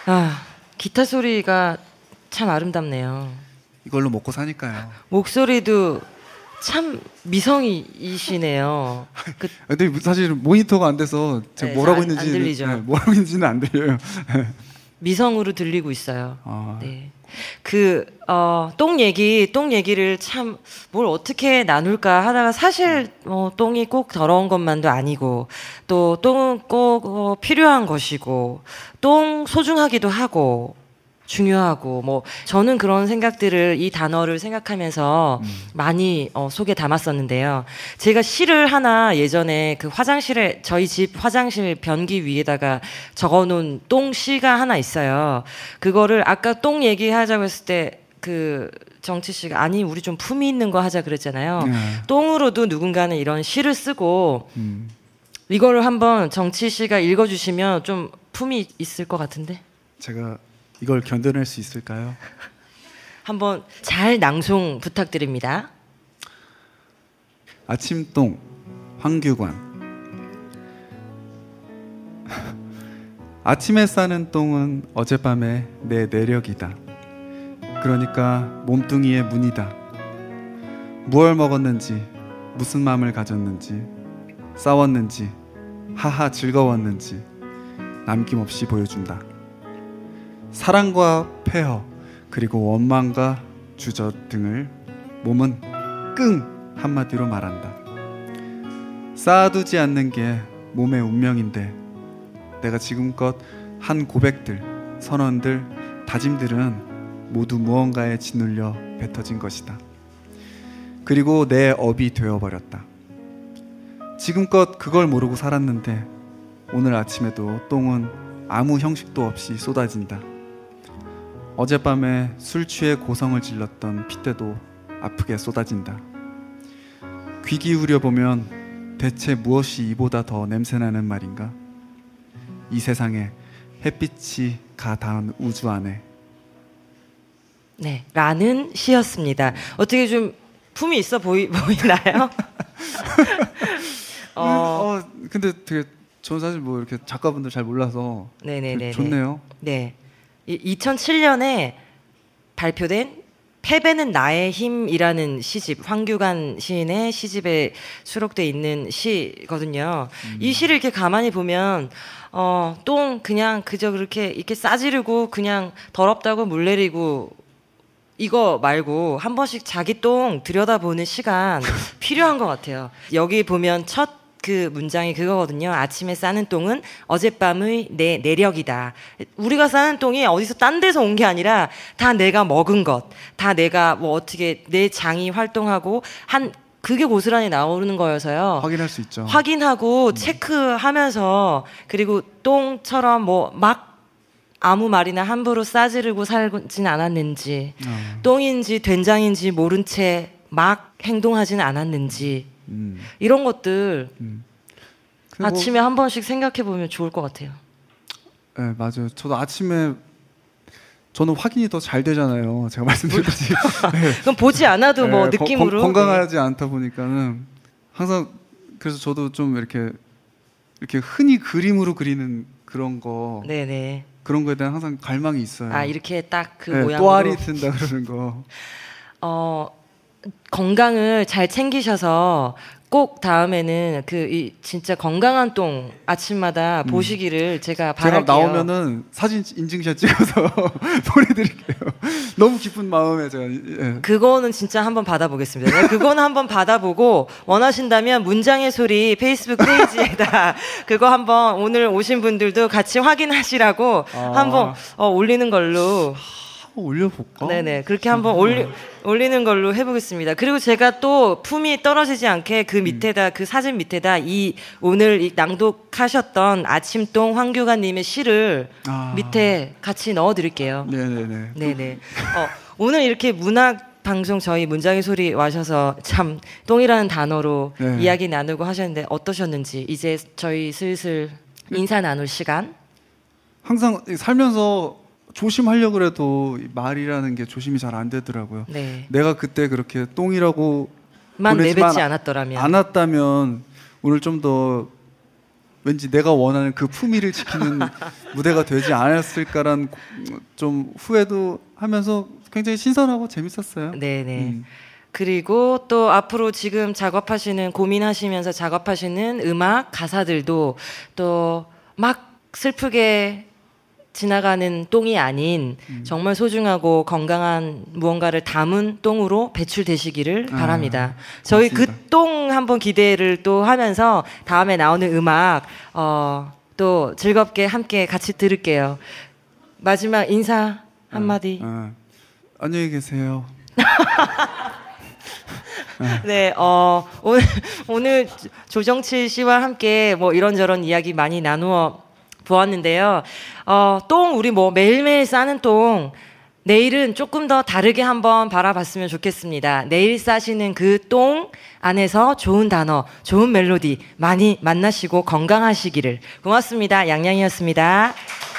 [SPEAKER 3] 아, 기타 소리가 참 아름답네요.
[SPEAKER 4] 이걸로 먹고 사니까요.
[SPEAKER 3] 목소리도 참 미성이시네요. 그,
[SPEAKER 4] 근데 사실 모니터가 안 돼서 제가
[SPEAKER 3] 네,
[SPEAKER 4] 뭐라고
[SPEAKER 3] 안- 안
[SPEAKER 4] 했는지
[SPEAKER 3] 들리죠?
[SPEAKER 4] 네, 뭐라고 했는지는 안 들려요.
[SPEAKER 3] 미성으로 들리고 있어요.
[SPEAKER 4] 아.
[SPEAKER 3] 네. 그, 어, 똥 얘기, 똥 얘기를 참 뭘 어떻게 나눌까 하다가 사실 어, 똥이 꼭 더러운 것만도 아니고 또 똥은 꼭 어, 필요한 것이고 똥 소중하기도 하고 중요하고 뭐 저는 그런 생각들을 이 단어를 생각하면서
[SPEAKER 4] 음.
[SPEAKER 3] 많이 어, 속에 담았었는데요. 제가 시를 하나 예전에 그 화장실에 저희 집 화장실 변기 위에다가 적어놓은 똥 시가 하나 있어요. 그거를 아까 똥 얘기하자고 했을 때 그 정치 씨가 아니 우리 좀 품위 있는 거 하자 그랬잖아요.
[SPEAKER 4] 네.
[SPEAKER 3] 똥으로도 누군가는 이런 시를 쓰고
[SPEAKER 4] 음.
[SPEAKER 3] 이거를 한번 정치 씨가 읽어주시면 좀 품위 있을 것 같은데.
[SPEAKER 4] 제가 이걸 견뎌낼 수 있을까요?
[SPEAKER 3] 한번 잘 낭송 부탁드립니다.
[SPEAKER 4] 아침똥 황규관. 아침에 싸는 똥은 어젯밤의 내 내력이다. 그러니까 몸뚱이의 문이다. 무얼 먹었는지, 무슨 마음을 가졌는지, 싸웠는지, 하하 즐거웠는지 남김없이 보여준다. 사랑과 폐허, 그리고 원망과 주저 등을 몸은 끙 한마디로 말한다. 쌓아두지 않는 게 몸의 운명인데 내가 지금껏 한 고백들, 선언들, 다짐들은 모두 무언가에 짓눌려 뱉어진 것이다. 그리고 내 업이 되어버렸다. 지금껏 그걸 모르고 살았는데 오늘 아침에도 똥은 아무 형식도 없이 쏟아진다. 어젯밤에 술 취해 고성을 질렀던 핏대도 아프게 쏟아진다. 귀 기울여 보면 대체 무엇이 이보다 더 냄새나는 말인가? 이 세상에 햇빛이 가 닿은 우주 안에.
[SPEAKER 3] 네, 라는 시였습니다. 어떻게 좀 품이 있어 보이, 보이나요? 어,
[SPEAKER 4] 어, 근데 되게 저는 사실 뭐 이렇게 작가분들 잘 몰라서
[SPEAKER 3] 네네네.
[SPEAKER 4] 되게 좋네요.
[SPEAKER 3] 네, 이, 이천칠 년에 발표된 패배는 나의 힘이라는 시집, 황규관 시인의 시집에 수록돼 있는 시거든요.
[SPEAKER 4] 음.
[SPEAKER 3] 이 시를 이렇게 가만히 보면 어, 똥 그냥 그저 그렇게 이렇게 싸지르고 그냥 더럽다고 물내리고 이거 말고 한 번씩 자기 똥 들여다보는 시간 필요한 것 같아요. 여기 보면 첫 그 문장이 그거거든요. 아침에 싸는 똥은 어젯밤의 내 내력이다. 우리가 싸는 똥이 어디서 딴 데서 온 게 아니라 다 내가 먹은 것, 다 내가 뭐 어떻게 내 장이 활동하고 한 그게 고스란히 나오는 거여서요.
[SPEAKER 4] 확인할 수 있죠.
[SPEAKER 3] 확인하고 체크하면서 그리고 똥처럼 뭐 막 아무 말이나 함부로 싸지르고 살진 않았는지
[SPEAKER 4] 어.
[SPEAKER 3] 똥인지 된장인지 모른 채 막 행동하진 않았는지
[SPEAKER 4] 음.
[SPEAKER 3] 이런 것들
[SPEAKER 4] 음. 근데 뭐-
[SPEAKER 3] 아침에 한 번씩 생각해 보면 좋을 것 같아요.
[SPEAKER 4] 네, 맞아요. 저도 아침에 저는 확인이 더 잘 되잖아요. 제가 말씀드렸듯이 네.
[SPEAKER 3] 그럼 보지 않아도 뭐
[SPEAKER 4] 네, 거-
[SPEAKER 3] 느낌으로
[SPEAKER 4] 건, 건강하지 않다 보니까는 항상 그래서 저도 좀 이렇게 이렇게 흔히 그림으로 그리는 그런 거
[SPEAKER 3] 네. 네네.
[SPEAKER 4] 그런 거에 대한 항상 갈망이 있어요.
[SPEAKER 3] 아 이렇게 딱 그
[SPEAKER 4] 네,
[SPEAKER 3] 모양으로
[SPEAKER 4] 또알이 튼다 그러는 거.
[SPEAKER 3] 어 건강을 잘 챙기셔서 꼭 다음에는 그 이 진짜 건강한 똥 아침마다
[SPEAKER 4] 음.
[SPEAKER 3] 보시기를 제가
[SPEAKER 4] 제가
[SPEAKER 3] 바랄게요.
[SPEAKER 4] 나오면은 사진 인증샷 찍어서 보내드릴게요. 너무 기쁜 마음에 제가 예.
[SPEAKER 3] 그거는 진짜 한번 받아보겠습니다. 네, 그거는 한번 받아보고 원하신다면 문장의 소리 페이스북 페이지에다 그거 한번 오늘 오신 분들도 같이 확인하시라고
[SPEAKER 4] 아.
[SPEAKER 3] 한번 어, 올리는 걸로.
[SPEAKER 4] 한번 올려볼까?
[SPEAKER 3] 네네 그렇게 한번 올리, 올리는 걸로 해보겠습니다. 그리고 제가 또 품이 떨어지지 않게 그 밑에다 그 사진 밑에다 이 오늘 이 낭독하셨던 아침똥 황규관님의 시를
[SPEAKER 4] 아.
[SPEAKER 3] 밑에 같이 넣어드릴게요.
[SPEAKER 4] 네네네.
[SPEAKER 3] 네네. 어, 오늘 이렇게 문학 방송 저희 문장의 소리 와셔서 참 똥이라는 단어로
[SPEAKER 4] 네.
[SPEAKER 3] 이야기 나누고 하셨는데 어떠셨는지 이제 저희 슬슬 인사 나눌 시간.
[SPEAKER 4] 항상 살면서 조심하려고 해도 이 말이라는 게 조심이 잘 안 되더라고요.
[SPEAKER 3] 네.
[SPEAKER 4] 내가 그때 그렇게 똥이라고
[SPEAKER 3] 만
[SPEAKER 4] 보내지만
[SPEAKER 3] 내뱉지 않았더라면.
[SPEAKER 4] 않았다면 오늘 좀 더 왠지 내가 원하는 그 품위를 지키는 무대가 되지 않았을까란 좀 후회도 하면서 굉장히 신선하고 재밌었어요.
[SPEAKER 3] 네네.
[SPEAKER 4] 음.
[SPEAKER 3] 그리고 또 앞으로 지금 작업하시는, 고민하시면서 작업하시는 음악 가사들도 또 막 슬프게 지나가는 똥이 아닌 음. 정말 소중하고 건강한 무언가를 담은 똥으로 배출되시기를 아, 바랍니다. 저희 그 똥 한번 기대를 또 하면서 다음에 나오는 음악 어, 또 즐겁게 함께 같이 들을게요. 마지막 인사 한마디.
[SPEAKER 4] 아, 아. 안녕히 계세요.
[SPEAKER 3] 네, 어, 오늘, 오늘 조정칠 씨와 함께 뭐 이런저런 이야기 많이 나누어 보았는데요. 어, 똥, 우리 뭐 매일매일 싸는 똥, 내일은 조금 더 다르게 한번 바라봤으면 좋겠습니다. 내일 싸시는 그 똥 안에서 좋은 단어, 좋은 멜로디 많이 만나시고 건강하시기를. 고맙습니다. 양양이었습니다.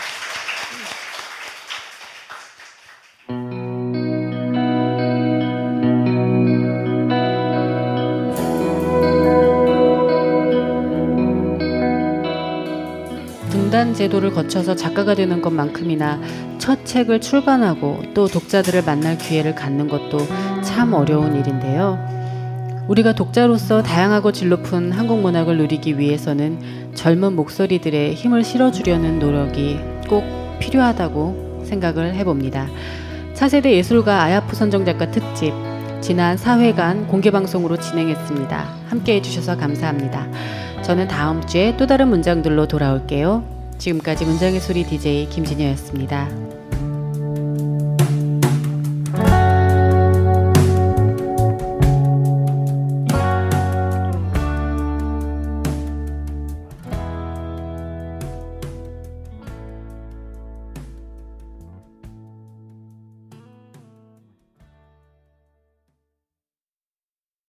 [SPEAKER 1] 등단 제도를 거쳐서 작가가 되는 것만큼이나 첫 책을 출간하고 또 독자들을 만날 기회를 갖는 것도 참 어려운 일인데요. 우리가 독자로서 다양하고 질높은 한국 문학을 누리기 위해서는 젊은 목소리들의 힘을 실어주려는 노력이 꼭 필요하다고 생각을 해봅니다. 차세대 예술가 아야프 선정작가 특집 지난 사 회간 공개방송으로 진행했습니다. 함께해 주셔서 감사합니다. 저는 다음 주에 또 다른 문장들로 돌아올게요. 지금까지 문장의 소리 디제이 김진여였습니다.